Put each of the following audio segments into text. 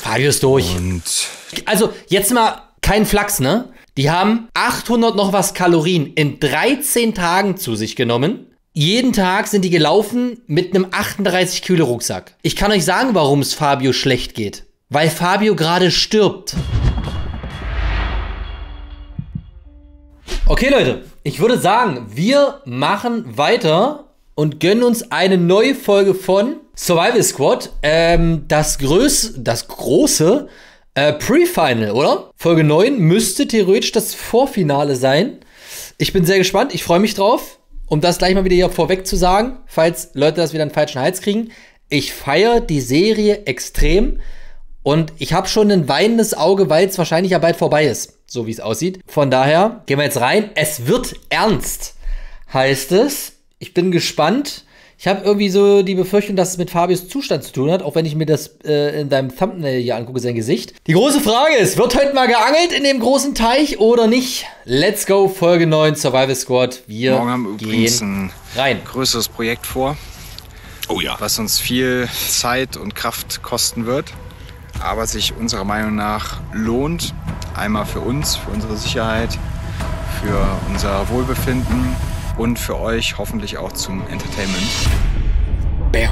Fabio ist durch. Und also, jetzt mal kein Flachs, ne? Die haben 800 noch was Kalorien in 13 Tagen zu sich genommen. Jeden Tag sind die gelaufen mit einem 38 Kilo Rucksack. Ich kann euch sagen, warum es Fabio schlecht geht. Weil Fabio gerade stirbt. Okay, Leute, ich würde sagen, wir machen weiter und gönnen uns eine neue Folge von Survival Squad. Das große Pre-Final, oder? Folge 9 müsste theoretisch das Vorfinale sein. Ich bin sehr gespannt, ich freue mich drauf. Um das gleich mal wieder hier vorweg zu sagen, falls Leute das wieder einen falschen Hals kriegen. Ich feiere die Serie extrem und ich habe schon ein weinendes Auge, weil es wahrscheinlich ja bald vorbei ist, so wie es aussieht. Von daher gehen wir jetzt rein. Es wird ernst, heißt es. Ich bin gespannt. Ich habe irgendwie so die Befürchtung, dass es mit Fabius Zustand zu tun hat, auch wenn ich mir das in deinem Thumbnail hier angucke, sein Gesicht. Die große Frage ist, wird heute mal geangelt in dem großen Teich oder nicht? Let's go, Folge 9, Survival Squad. Wir morgen haben wir übrigens gehen ein rein. größeres Projekt vor. Oh ja. Was uns viel Zeit und Kraft kosten wird, aber sich unserer Meinung nach lohnt. Einmal für uns, für unsere Sicherheit, für unser Wohlbefinden und für euch hoffentlich auch zum Entertainment. Bam.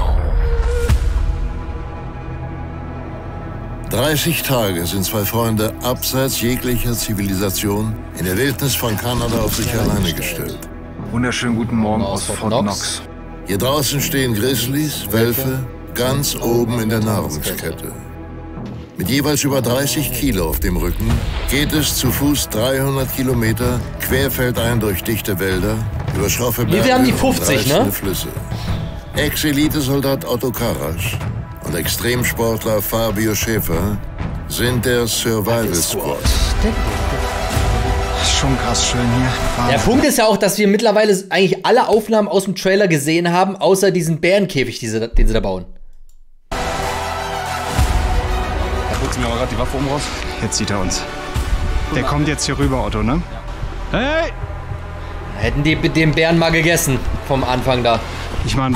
30 Tage sind zwei Freunde abseits jeglicher Zivilisation in der Wildnis von Kanada auf sich alleine gestellt. Wunderschönen guten Morgen aus Fort Knox. Hier draußen stehen Grizzlies, Wölfe, ganz oben in der Nahrungskette. Mit jeweils über 30 Kilo auf dem Rücken geht es zu Fuß 300 Kilometer querfeldein durch dichte Wälder, über schroffe Berge Wir haben die und 50, reißende ne? Flüsse. Ex-Elitesoldat Otto Karasch und Extremsportler Fabio Schäfer sind der Survival Squad. Schon krass schön hier. Der Wahnsinn. Punkt ist ja auch, dass wir mittlerweile eigentlich alle Aufnahmen aus dem Trailer gesehen haben, außer diesen Bärenkäfig, den sie da bauen. Da putzt mir aber gerade die Waffe raus. Jetzt sieht er uns. Der kommt jetzt hier rüber, Otto, ne? Hey! Hätten die den Bären mal gegessen vom Anfang da. Ich meine,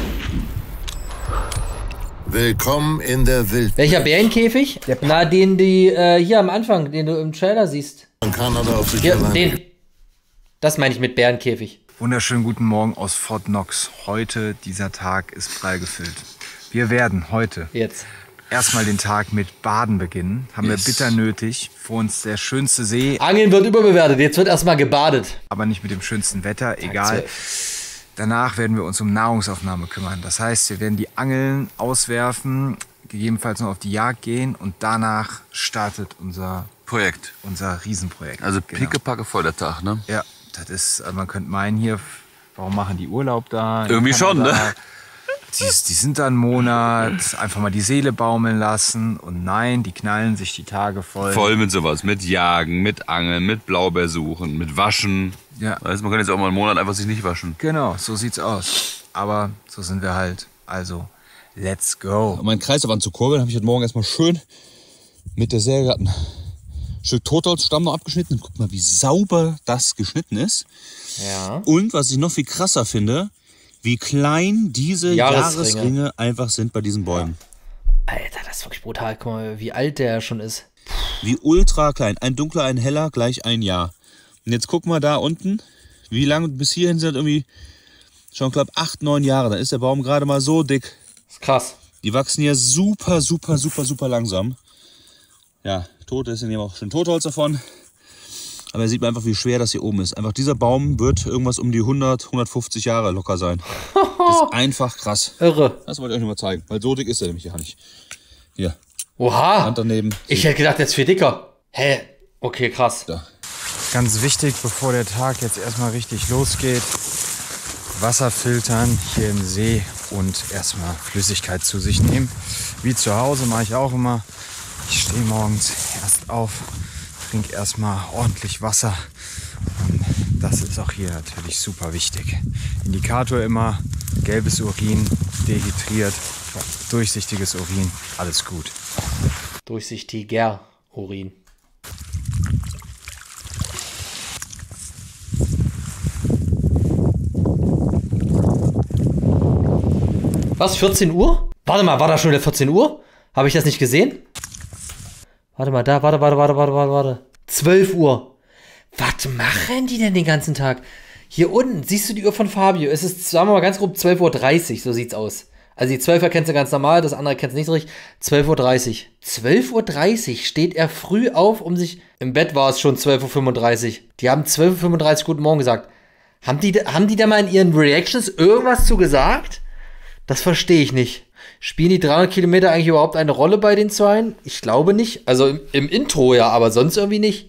Willkommen in der Wildnis Welcher Bärenkäfig? Na, den hier am Anfang, den du im Trailer siehst. von Kanada auf sich Hier, alleine. den. Das meine ich mit Bärenkäfig. wunderschönen guten Morgen aus Fort Knox. Heute, dieser Tag ist prall gefüllt. Wir werden heute Jetzt. erstmal den Tag mit Baden beginnen. Haben wir bitter nötig. Vor uns der schönste See, Angeln wird überbewertet, jetzt wird erstmal gebadet. aber nicht mit dem schönsten Wetter, egal. 12. Danach werden wir uns um Nahrungsaufnahme kümmern. Das heißt, wir werden die Angeln auswerfen, gegebenenfalls noch auf die Jagd gehen und danach startet unser Riesenprojekt. Also Genau. pickepacke voll der Tag, ne? Ja, das ist, also man könnte meinen hier, warum machen die Urlaub da? in Irgendwie schon, Kanada? ne? Die sind da einen Monat, einfach mal die Seele baumeln lassen und nein, die knallen sich die Tage voll. Voll mit sowas. Mit Jagen, mit Angeln, mit Blaubeersuchen, mit Waschen. Ja, Weißt, man kann jetzt auch mal einen Monat einfach sich nicht waschen. genau, so sieht's aus. Aber so sind wir halt. Also, let's go. Um meinen Kreislauf anzukurbeln, habe ich heute Morgen erstmal schön mit der Säge ein Stück Totholzstamm noch abgeschnitten. Guck mal, wie sauber das geschnitten ist. Ja. Und was ich noch viel krasser finde, wie klein diese Jahresringe. Jahresringe einfach sind bei diesen Bäumen. Alter, das ist wirklich brutal. Guck mal, wie alt der schon ist. Wie ultra klein. Ein dunkler, ein heller, gleich ein Jahr. Und jetzt guck mal da unten, wie lange bis hierhin sind irgendwie schon, glaube 8, 9 Jahre. Dann ist der Baum gerade mal so dick. Das ist krass. Die wachsen hier super, super, super, super langsam. Ja, tot ist hier auch schon Totholz davon. Aber da sieht man einfach, wie schwer das hier oben ist. Einfach dieser Baum wird irgendwas um die 100, 150 Jahre locker sein. Das ist einfach krass. Irre. Das wollte ich euch nur mal zeigen, weil so dick ist er nämlich ja nicht. Hier, Oha. Hand daneben. Ich hätte gedacht, der ist viel dicker. Hä? Okay, krass. Da. Ganz wichtig, bevor der Tag jetzt erstmal richtig losgeht, Wasser filtern hier im See und erstmal Flüssigkeit zu sich nehmen. Wie zu Hause mache ich auch immer. Ich stehe morgens erst auf, trinke erstmal ordentlich Wasser. Und das ist auch hier natürlich super wichtig. Indikator immer, gelbes Urin, dehydriert, durchsichtiges Urin, alles gut. Durchsichtiger Urin. Was, 14 Uhr? Warte mal, war da schon wieder 14 Uhr? Habe ich das nicht gesehen? Warte mal, da, warte. 12 Uhr. Was machen die denn den ganzen Tag? Hier unten, siehst du die Uhr von Fabio? Es ist, sagen wir mal ganz grob, 12:30 Uhr, so sieht's aus. Also die 12er kennst du ganz normal, das andere kennst du nicht so richtig. 12:30 Uhr. 12:30 Uhr steht er früh auf, um sich... Im Bett war es schon 12:35 Uhr. Die haben 12:35 Uhr Guten Morgen gesagt. Haben die da mal in ihren Reactions irgendwas zu gesagt? Das verstehe ich nicht. Spielen die 300 Kilometer eigentlich überhaupt eine Rolle bei den Zweien? Ich glaube nicht. Also im Intro ja, aber sonst irgendwie nicht.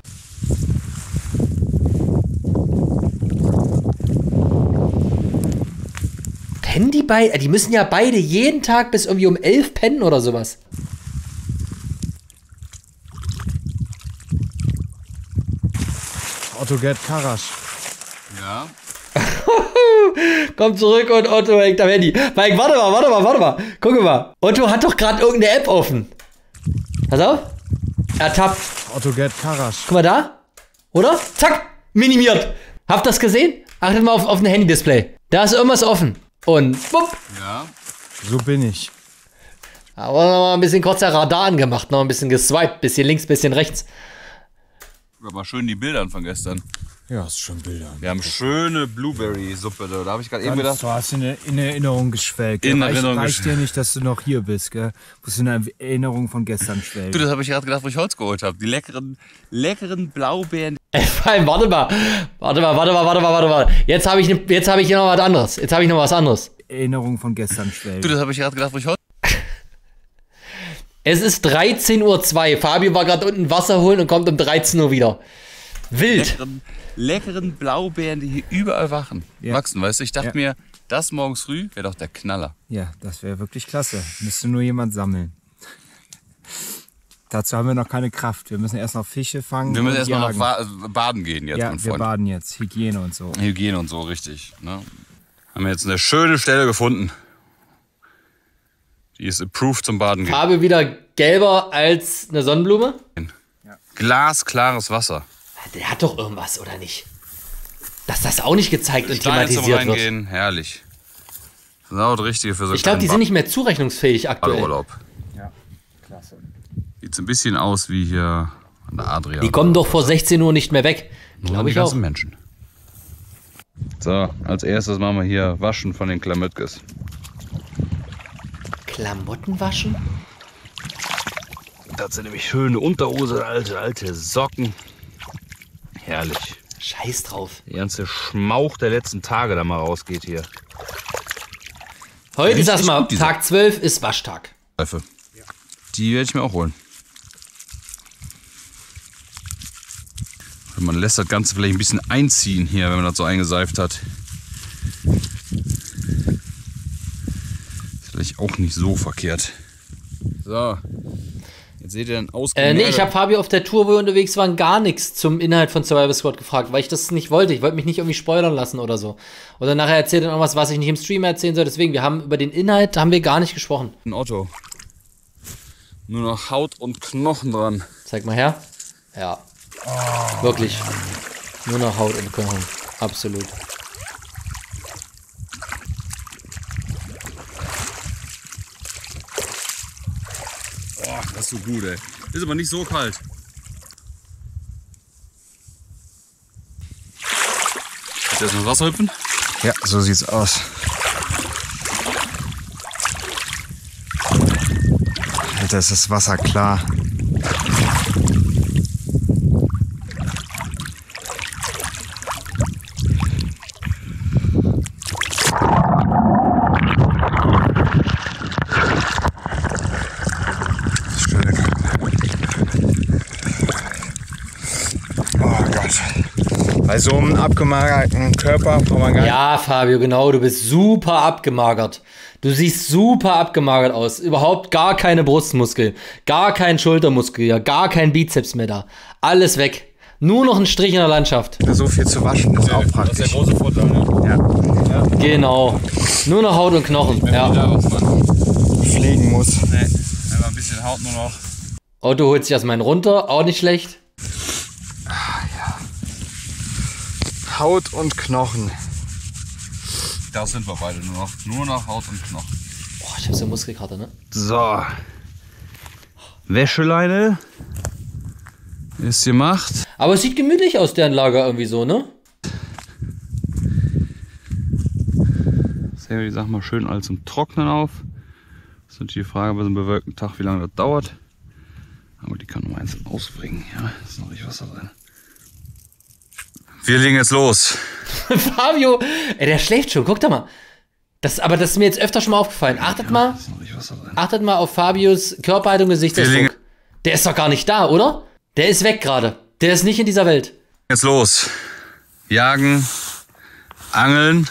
Pennen die beide? Die müssen ja beide jeden Tag bis irgendwie um 11 pennen oder sowas. Otto Gerd Karasch. Ja. Komm zurück und Otto hängt am Handy. Mike, warte mal. Guck mal. Otto hat doch gerade irgendeine App offen. Pass auf. Ertappt. Otto Gerd Karasch. Guck mal da. Oder? Zack. Minimiert. Habt ihr das gesehen? Achtet mal auf ein Handy-Display. Da ist irgendwas offen. Und bupp. Ja. So bin ich. Aber noch mal ein bisschen kurzer Radar angemacht. Noch ein bisschen geswiped. Bisschen links, bisschen rechts. Aber schön die Bilder von gestern. Ja, ist schon Bilder. Wir haben schöne Blueberry-Suppe. Da habe ich gerade eben gedacht. Du hast in Erinnerung geschwelgt. Reicht dir nicht, dass du noch hier bist, gell? Musst du in der Erinnerung von gestern schwelgen. Du, das habe ich gerade gedacht, wo ich Holz geholt habe. Die leckeren Blaubeeren. Warte mal. Jetzt habe ich hier noch was anderes. Erinnerung von gestern schwelgen. Du, das habe ich gerade gedacht, wo ich Holz... Es ist 13:02 Uhr. Fabio war gerade unten Wasser holen und kommt um 13 Uhr wieder. Wild. Leckeren Blaubeeren, die hier überall wachsen, weißt du? Ich dachte mir, das morgens früh wäre doch der Knaller. Ja, das wäre wirklich klasse. Müsste nur jemand sammeln. Dazu haben wir noch keine Kraft. Wir müssen erst noch Fische fangen. Wir müssen und erst mal jagen. noch baden gehen jetzt. Ja, mein wir Freund. baden jetzt. Hygiene und so. Hygiene und so, richtig. Ne? Haben wir jetzt eine schöne Stelle gefunden. Die ist approved zum Baden gehen. Farbe wieder gelber als eine Sonnenblume. Glasklares Wasser. Der hat doch irgendwas, oder nicht? Dass das auch nicht gezeigt und Stein zum thematisiert wird. Reingehen, herrlich. Genau das Richtige für so Ich glaube, die sind nicht mehr zurechnungsfähig aktuell. Urlaub. Ja, klasse. Sieht so ein bisschen aus wie hier an der Adria. Die kommen doch vor 16 Uhr nicht mehr weg. Glaube ich auch. ganzen Menschen. So, als erstes machen wir hier Waschen von den Klamöttges. Klamotten waschen? Das sind nämlich schöne Unterhose, alte Socken. Herrlich. Scheiß drauf. Der ganze Schmauch der letzten Tage da mal rausgeht hier. Heute ist Ja, erstmal gut, diese- Tag 12 ist Waschtag. Seife. Die werde ich mir auch holen. Man lässt das Ganze vielleicht ein bisschen einziehen hier, wenn man das so eingeseift hat. Ist vielleicht auch nicht so verkehrt. So. Jetzt seht ihr dann Nee, ich habe Fabio auf der Tour, wo wir unterwegs waren, gar nichts zum Inhalt von Survival Squad gefragt, weil ich das nicht wollte. Ich wollte mich nicht irgendwie spoilern lassen oder so. Oder nachher erzählt er irgendwas, was ich nicht im Stream erzählen soll. Deswegen, wir haben über den Inhalt haben wir gar nicht gesprochen. Ein Otto. Nur noch Haut und Knochen dran. Zeig mal her. Ja. Wirklich. Nur noch Haut und Knochen. Absolut. Boah, das ist so gut, ey. Ist aber nicht so kalt. Willst du erst mal ins Wasser hüpfen? Ja, so sieht's aus. Alter, ist das Wasser klar. Bei so einem abgemagerten Körper braucht man gar nicht. Ja, Fabio, genau. Du bist super abgemagert. Du siehst super abgemagert aus. Überhaupt gar keine Brustmuskel. Gar kein Schultermuskel. Ja, gar kein Bizeps mehr da. Alles weg. Nur noch ein Strich in der Landschaft. So viel zu waschen ist auch Das ist der praktisch. große Vorteil, ne? Ja, Genau. Nur noch Haut und Knochen. Ja. pflegen muss. Nee, einfach ein bisschen Haut nur noch. Otto holt sich erstmal einen runter. Auch nicht schlecht. Haut und Knochen. Da sind wir beide nur noch Haut und Knochen. Boah, ich hab so Muskelkater, ne? So. Wäscheleine ist gemacht. Aber es sieht gemütlich aus, deren Lager irgendwie so, ne? Sehen wir die Sachen mal schön alles zum Trocknen auf. Das ist natürlich die Frage bei so einem bewölkten Tag, wie lange das dauert. Aber die kann man einzeln ausbringen. Ja, ist noch nicht Wasser drin. Wir legen jetzt los. Fabio, ey, der schläft schon, guck doch mal. Aber das ist mir jetzt öfter schon mal aufgefallen. Achtet mal auf Fabios Körperhaltung, Gesichtsausdruck. Der ist doch gar nicht da, oder? Der ist weg gerade. Der ist nicht in dieser Welt. Jetzt los. Jagen, angeln.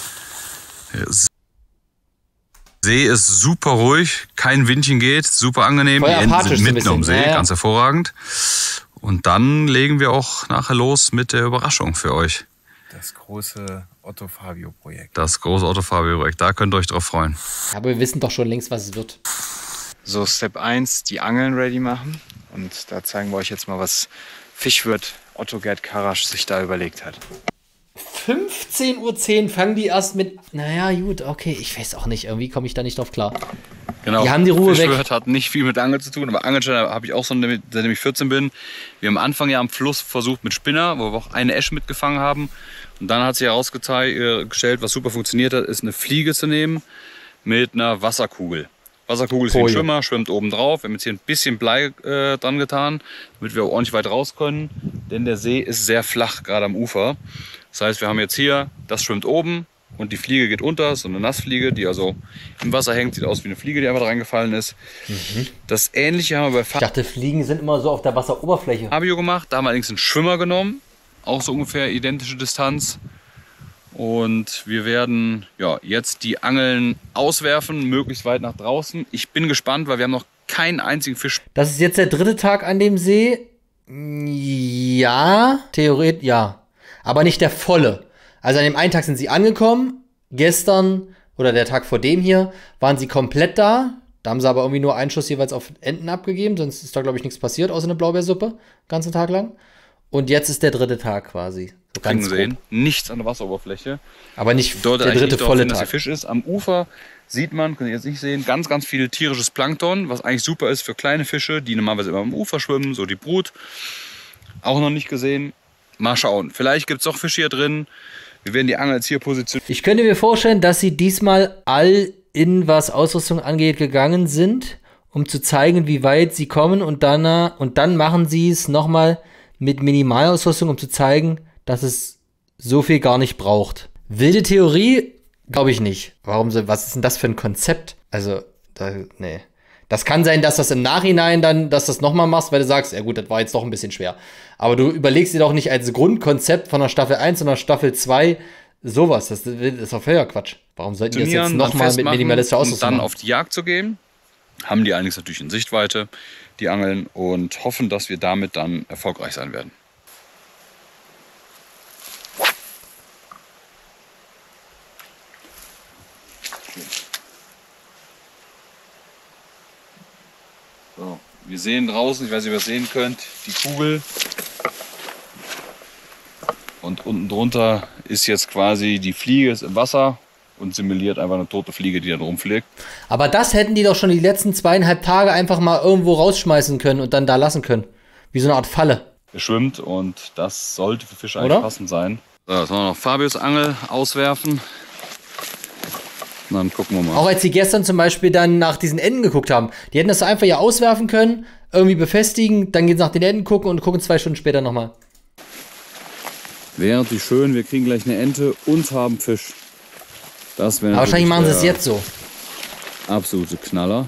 See ist super ruhig, kein Windchen geht, super angenehm. Die Enten sind mitten am See, ganz hervorragend. Und dann legen wir auch nachher los mit der Überraschung für euch. Das große Otto-Fabio-Projekt. Da könnt ihr euch drauf freuen. Aber wir wissen doch schon längst, was es wird. So, Step 1, die Angeln ready machen. Und da zeigen wir euch jetzt mal, was Fischwirt Otto Gerd Karasch sich da überlegt hat. 15:10 Uhr fangen die erst mit. Naja, gut, okay, ich weiß auch nicht. Irgendwie komme ich da nicht drauf klar. Genau. Die haben die Ruhe weg. Fischwirt hat nicht viel mit Angeln zu tun, aber Angelschein habe ich auch so, seitdem ich 14 bin. Wir haben am Anfang ja am Fluss versucht mit Spinner, wo wir auch eine Esche mitgefangen haben. Und dann hat sich herausgestellt, was super funktioniert hat, ist eine Fliege zu nehmen mit einer Wasserkugel. Wasserkugel ist wie ein Schwimmer, schwimmt oben drauf. Wir haben jetzt hier ein bisschen Blei dran getan, damit wir auch ordentlich weit raus können. Denn der See ist sehr flach, gerade am Ufer. Das heißt, wir haben jetzt hier, das schwimmt oben und die Fliege geht unter. So eine Nassfliege, die also im Wasser hängt. Sieht aus wie eine Fliege, die einfach da reingefallen ist. Das Ähnliche haben wir bei Ich dachte, Fliegen sind immer so auf der Wasseroberfläche. Fabio gemacht. Da haben wir allerdings einen Schwimmer genommen. Auch so ungefähr identische Distanz. Und wir werden jetzt die Angeln auswerfen, möglichst weit nach draußen. Ich bin gespannt, weil wir haben noch keinen einzigen Fisch. Das ist jetzt der 3. Tag an dem See. Ja, theoretisch ja. Aber nicht der volle. Also an dem einen Tag sind sie angekommen. Gestern oder der Tag vor dem hier waren sie komplett da. Da haben sie aber irgendwie nur einen Schuss jeweils auf Enten abgegeben. Sonst ist da, glaube ich, nichts passiert, außer eine Blaubeersuppe. Den ganzen Tag lang. Und jetzt ist der 3. Tag quasi. So ganz sehen. Nichts an der Wasseroberfläche. Aber nicht der 3. volle Tag. Dass der Fisch ist. Am Ufer sieht man, könnt ihr jetzt nicht sehen, ganz, ganz viel tierisches Plankton, was eigentlich super ist für kleine Fische, die normalerweise immer am Ufer schwimmen, so die Brut. Auch noch nicht gesehen. Mal schauen. Vielleicht gibt es auch Fische hier drin. Wir werden die Angel jetzt hier positionieren. Ich könnte mir vorstellen, dass sie diesmal all in, was Ausrüstung angeht, gegangen sind, um zu zeigen, wie weit sie kommen. Und dann machen sie es nochmal mit Minimalausrüstung, um zu zeigen, dass es so viel gar nicht braucht. Wilde Theorie, glaube ich nicht. Was ist denn das für ein Konzept? Also, nee. Das kann sein, dass das im Nachhinein dann, dass du das nochmal machst, weil du sagst, ja gut, das war jetzt doch ein bisschen schwer. Aber du überlegst dir doch nicht als Grundkonzept von der Staffel 1, sondern Staffel 2 sowas. Das ist doch völliger Quatsch. Warum sollten die das jetzt nochmal mit minimalistischer Ausrüstung dann machen? Auf die Jagd zu gehen, haben die allerdings natürlich in Sichtweite, die Angeln, und hoffen, dass wir damit dann erfolgreich sein werden. So, wir sehen draußen, ich weiß nicht, ob ihr es sehen könnt, die Kugel. Und unten drunter ist jetzt quasi die Fliege ist im Wasser und simuliert einfach eine tote Fliege, die da rumfliegt. Aber das hätten die doch schon die letzten 2,5 Tage einfach mal irgendwo rausschmeißen können und dann da lassen können. Wie so eine Art Falle. Er schwimmt und das sollte für Fische eigentlich passend sein. So, jetzt wollen wir noch Fabius Angel auswerfen. Und dann gucken wir mal. Auch als sie gestern zum Beispiel dann nach diesen Enden geguckt haben. Die hätten das einfach ja auswerfen können, irgendwie befestigen, dann geht's nach den Enden gucken und gucken 2 Stunden später nochmal. Wäre natürlich schön, wir kriegen gleich eine Ente und haben Fisch. Das wäre. Aber wahrscheinlich machen sie es jetzt so. Absolute Knaller.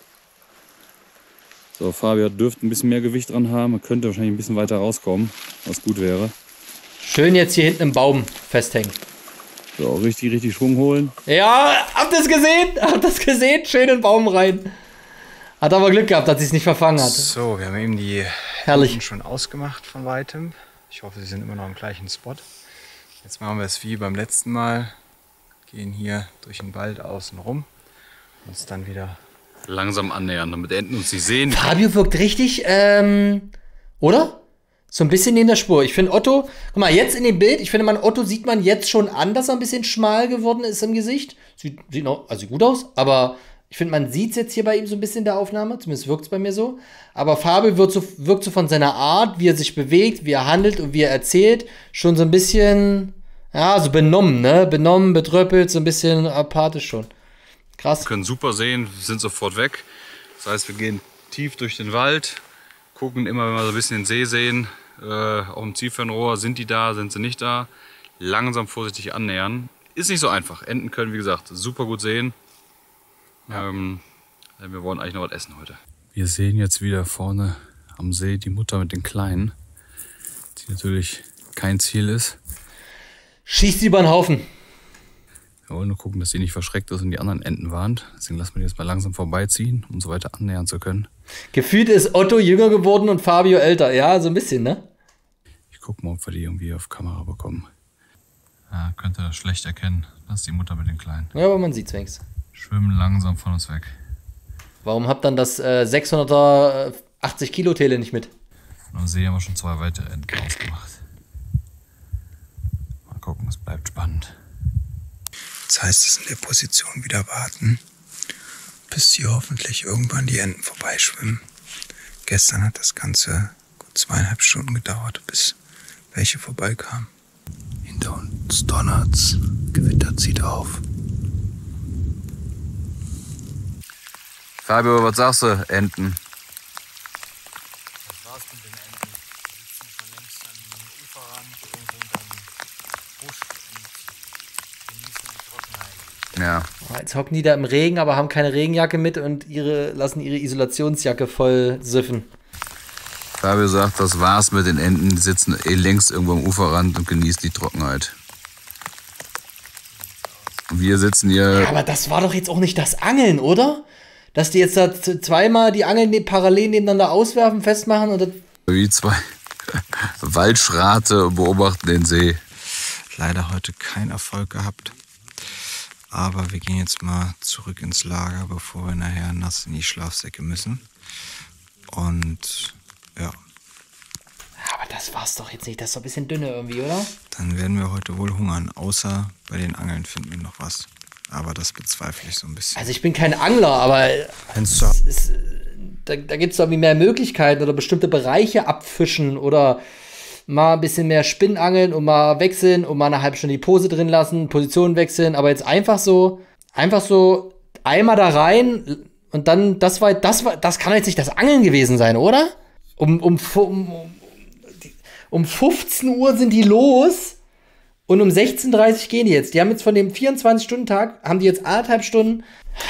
So, Fabio dürfte ein bisschen mehr Gewicht dran haben. Er könnte wahrscheinlich ein bisschen weiter rauskommen, was gut wäre. Schön jetzt hier hinten im Baum festhängen. So, richtig, richtig Schwung holen. Ja, habt ihr es gesehen? Habt ihr es gesehen? Schön in den Baum rein. Hat aber Glück gehabt, dass sie es nicht verfangen hat. So, wir haben eben die Herrlich schon ausgemacht von weitem. Ich hoffe, sie sind immer noch am gleichen Spot. Jetzt machen wir es wie beim letzten Mal. Gehen hier durch den Wald außen rum. Und uns dann wieder langsam annähern, damit Enten uns nicht sehen. Fabio wirkt richtig, oder? So ein bisschen neben der Spur. Ich finde Otto, guck mal, jetzt in dem Bild, ich finde, Otto sieht man jetzt schon an, dass er ein bisschen schmal geworden ist im Gesicht. Sieht noch, also gut aus, aber Ich finde, man sieht es jetzt hier bei ihm so ein bisschen in der Aufnahme, zumindest wirkt es bei mir so. Aber Fabio wirkt so von seiner Art, wie er sich bewegt, wie er handelt und wie er erzählt, schon so ein bisschen, ja, so benommen, ne? Benommen, betröppelt, so ein bisschen apathisch schon. Krass. Wir können super sehen, sind sofort weg. Das heißt, wir gehen tief durch den Wald, gucken immer, wenn wir so ein bisschen den See sehen, auf dem Zielfernrohr, sind die da, sind sie nicht da. Langsam vorsichtig annähern. Ist nicht so einfach. Enten können, wie gesagt, super gut sehen. Ja. Wir wollen eigentlich noch was essen heute. Wir sehen jetzt wieder vorne am See die Mutter mit den Kleinen, die natürlich kein Ziel ist. Schießt sie über den Haufen. Wir wollen nur gucken, dass sie nicht verschreckt ist und die anderen Enten warnt. Deswegen lassen wir die jetzt mal langsam vorbeiziehen, um so weiter annähern zu können. Gefühlt ist Otto jünger geworden und Fabio älter. Ja, so ein bisschen, ne? Ich guck mal, ob wir die irgendwie auf Kamera bekommen. Ja, könnt ihr das schlecht erkennen. Das ist die Mutter mit den Kleinen. Ja, aber man sieht's wenigstens. Schwimmen langsam von uns weg. Warum habt dann das 600er 80 Kilo Tele nicht mit? Von am See haben wir schon 2 weitere Enten ausgemacht. Mal gucken, es bleibt spannend. Das heißt, es in der Position wieder warten, bis hier hoffentlich irgendwann die Enten vorbeischwimmen. Gestern hat das Ganze gut 2,5 Stunden gedauert, bis welche vorbeikamen. Hinter uns donnert's, Gewitter zieht auf. Fabio, was sagst du, Enten? Das war's mit den Enten. Die sitzen schon längst am Uferrand, irgendwo unterm Busch und genießen die Trockenheit. Ja. Jetzt hocken die da im Regen, aber haben keine Regenjacke mit und lassen ihre Isolationsjacke voll süffen. Fabio sagt, das war's mit den Enten. Die sitzen längst irgendwo am Uferrand und genießen die Trockenheit. Und wir sitzen hier. Ja, aber das war doch jetzt auch nicht das Angeln, oder? Dass die jetzt da zweimal die Angeln parallel nebeneinander auswerfen, festmachen und das Wie 2 Waldschrate beobachten den See. Leider heute keinen Erfolg gehabt. Aber wir gehen jetzt mal zurück ins Lager, bevor wir nachher nass in die Schlafsäcke müssen. Und ja, Aber das war's doch jetzt nicht. Das ist doch ein bisschen dünner irgendwie, oder? dann werden wir heute wohl hungern. Außer bei den Angeln finden wir noch was. Aber das bezweifle ich so ein bisschen. Also ich bin kein Angler, aber Wenn's so da gibt es doch irgendwie mehr Möglichkeiten oder bestimmte Bereiche abfischen oder mal ein bisschen mehr Spinnangeln und mal wechseln und mal eine halbe Stunde die Pose drin lassen, Position wechseln, aber jetzt einfach so einmal da rein und dann, das kann jetzt nicht das Angeln gewesen sein, oder? Um 15 Uhr sind die los und um 16:30 Uhr gehen die jetzt. Die haben jetzt von dem 24-Stunden-Tag, haben die jetzt 1,5 Stunden.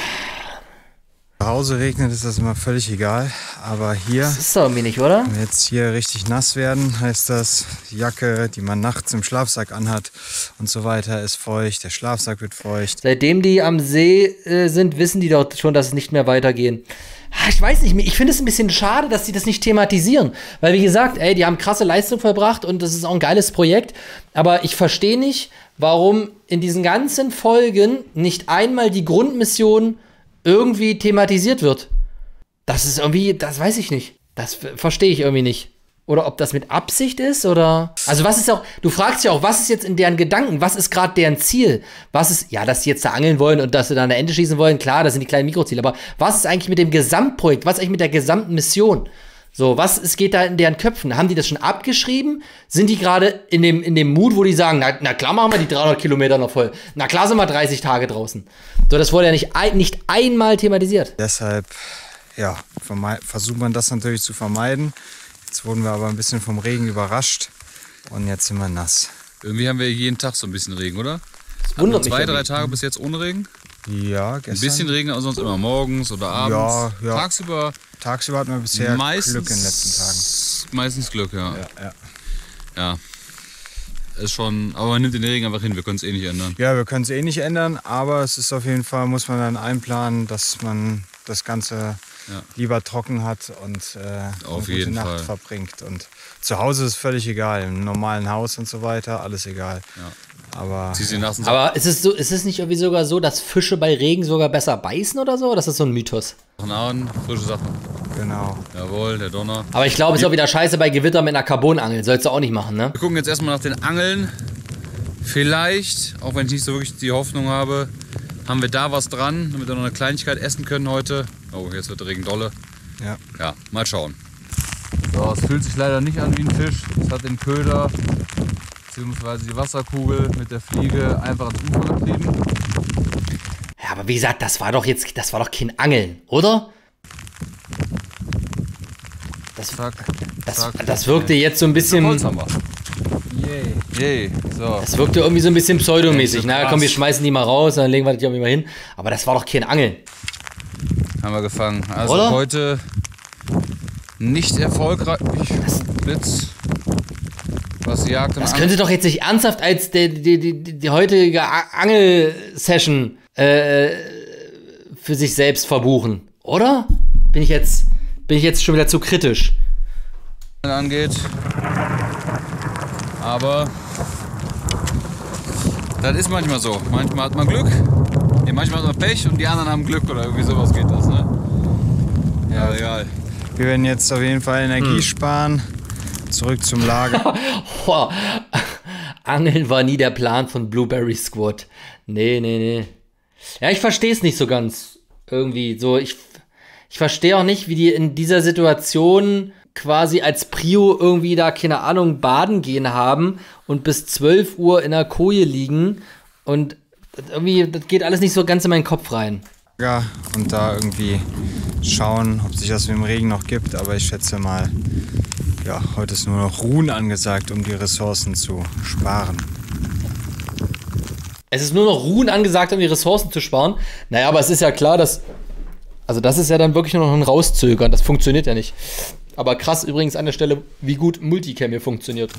zu Hause regnet, ist das immer völlig egal. Aber hier, Das ist doch irgendwie nicht, oder? wenn wir jetzt hier richtig nass werden, heißt das, die Jacke, die man nachts im Schlafsack anhat und so weiter, ist feucht. Der Schlafsack wird feucht. Seitdem die am See sind, wissen die doch schon, dass es nicht mehr weitergehen. Ich weiß nicht, ich finde es ein bisschen schade, dass die das nicht thematisieren. Weil, wie gesagt, die haben krasse Leistung vollbracht und das ist auch ein geiles Projekt. Aber ich verstehe nicht, warum in diesen ganzen Folgen nicht einmal die Grundmission irgendwie thematisiert wird. Das ist irgendwie, das weiß ich nicht. Das verstehe ich irgendwie nicht. Oder ob das mit Absicht ist oder. Also, was ist auch, du fragst ja auch, was ist jetzt in deren Gedanken? Was ist gerade deren Ziel? Was ist, ja, dass sie jetzt da angeln wollen und dass sie da eine Ente schießen wollen, klar, das sind die kleinen Mikroziele. Aber was ist eigentlich mit dem Gesamtprojekt? Was ist eigentlich mit der gesamten Mission? So, geht da in deren Köpfen? Haben die das schon abgeschrieben? Sind die gerade in dem Mut, wo die sagen, na klar machen wir die 300 Kilometer noch voll. Na klar sind wir 30 Tage draußen. So, das wurde ja nicht einmal thematisiert. Deshalb, ja, versucht man das natürlich zu vermeiden. Jetzt wurden wir aber ein bisschen vom Regen überrascht und jetzt sind wir nass. Irgendwie haben wir jeden Tag so ein bisschen Regen, oder? Das wundert mich. 2-3 Tage bis jetzt ohne Regen? Ja, gestern. Ein bisschen Regnet auch sonst immer morgens oder abends. Ja. Tagsüber Tagsüber hatten wir bisher meistens, Glück in den letzten Tagen. Meistens Glück, ja. Ja. Ja. Ist schon, aber man nimmt den Regen einfach hin, wir können es eh nicht ändern. Ja, wir können es eh nicht ändern, aber es ist auf jeden Fall, muss man dann einplanen, dass man das Ganze lieber trocken hat und auf eine jeden gute Fall Nacht verbringt. Und zu Hause ist es völlig egal, im normalen Haus und so weiter, alles egal. Ja. Aber, Aber ist es nicht irgendwie sogar so, dass Fische bei Regen sogar besser beißen oder so? Oder ist das so ein Mythos? Sachen, frische Sachen. Genau. Jawohl, der Donner. Aber ich glaube, es ist auch wieder scheiße bei Gewitter mit einer Carbonangel. Sollst du auch nicht machen, ne? Wir gucken jetzt erstmal nach den Angeln. Vielleicht, auch wenn ich nicht so wirklich die Hoffnung habe, haben wir da was dran, damit wir noch eine Kleinigkeit essen können heute. Oh, jetzt wird der Regen dolle. Ja. Ja, mal schauen. So, es fühlt sich leider nicht an wie ein Fisch. Es hat den Köder bzw. die Wasserkugel mit der Fliege einfach ans Ufer getrieben. Ja, aber wie gesagt, das war doch kein Angeln, oder? Das wirkte jetzt so ein bisschen. Holz haben wir. Yay. So. Das wirkte irgendwie so ein bisschen pseudomäßig. Na komm, wir schmeißen die mal raus, dann legen wir das hier irgendwie mal hin. Aber das war doch kein Angeln. Haben wir gefangen. Also oder? Heute nicht erfolgreich. Blitz. Was die Jagd und Das können Sie doch jetzt nicht ernsthaft als die heutige Angelsession für sich selbst verbuchen, oder? Bin ich jetzt schon wieder zu kritisch? angeht. Aber das ist manchmal so. Manchmal hat man Glück, manchmal hat man Pech und die anderen haben Glück oder irgendwie sowas geht das, ne? Ja, egal. Wir werden jetzt auf jeden Fall Energie sparen. Zurück zum Lager. Boah. Angeln war nie der Plan von Blueberry Squad. Nee. Ja, ich verstehe es nicht so ganz. Irgendwie so. Ich verstehe auch nicht, wie die in dieser Situation quasi als Prio irgendwie da, keine Ahnung, baden gehen haben und bis 12 Uhr in der Koje liegen. Und irgendwie, das geht alles nicht so ganz in meinen Kopf rein. Ja, und da irgendwie schauen, ob sich das mit dem Regen noch gibt. Aber ich schätze mal, ja, heute ist nur noch Ruhen angesagt, um die Ressourcen zu sparen. Es ist nur noch Ruhen angesagt, um die Ressourcen zu sparen. Naja, aber es ist ja klar, dass. Also, das ist ja dann wirklich nur noch ein Rauszögern. Das funktioniert ja nicht. Aber krass übrigens an der Stelle, wie gut Multicam hier funktioniert.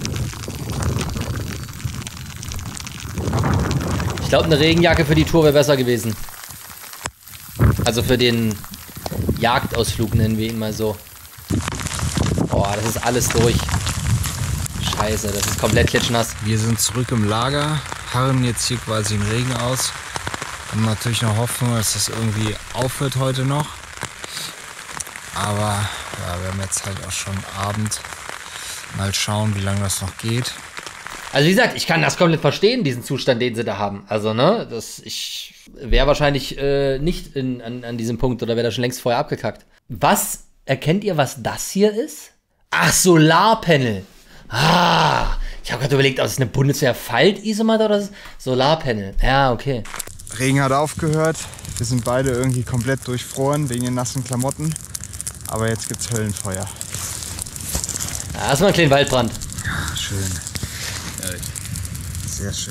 Ich glaube, eine Regenjacke für die Tour wäre besser gewesen. Also für den Jagdausflug nennen wir ihn mal so. Boah, das ist alles durch. Scheiße, das ist komplett klitschnass. Wir sind zurück im Lager, harren jetzt hier quasi den Regen aus. Haben natürlich noch Hoffnung, dass das irgendwie aufhört heute noch. Aber ja, wir haben jetzt halt auch schon Abend. Mal schauen, wie lange das noch geht. Also wie gesagt, ich kann das komplett verstehen, diesen Zustand, den sie da haben. Also, ne, ich wäre wahrscheinlich nicht an diesem Punkt oder wäre da schon längst vorher abgekackt. Erkennt ihr, was das hier ist? Ach, Solarpanel. Ich habe gerade überlegt, ob es eine Bundeswehr-Faltisomatte oder das Solarpanel. Ja, okay. Regen hat aufgehört. Wir sind beide irgendwie komplett durchfroren wegen den nassen Klamotten. Aber jetzt gibt's Höllenfeuer. Ja, erstmal einen kleinen Waldbrand. Ja, schön. Ehrlich. Sehr schön.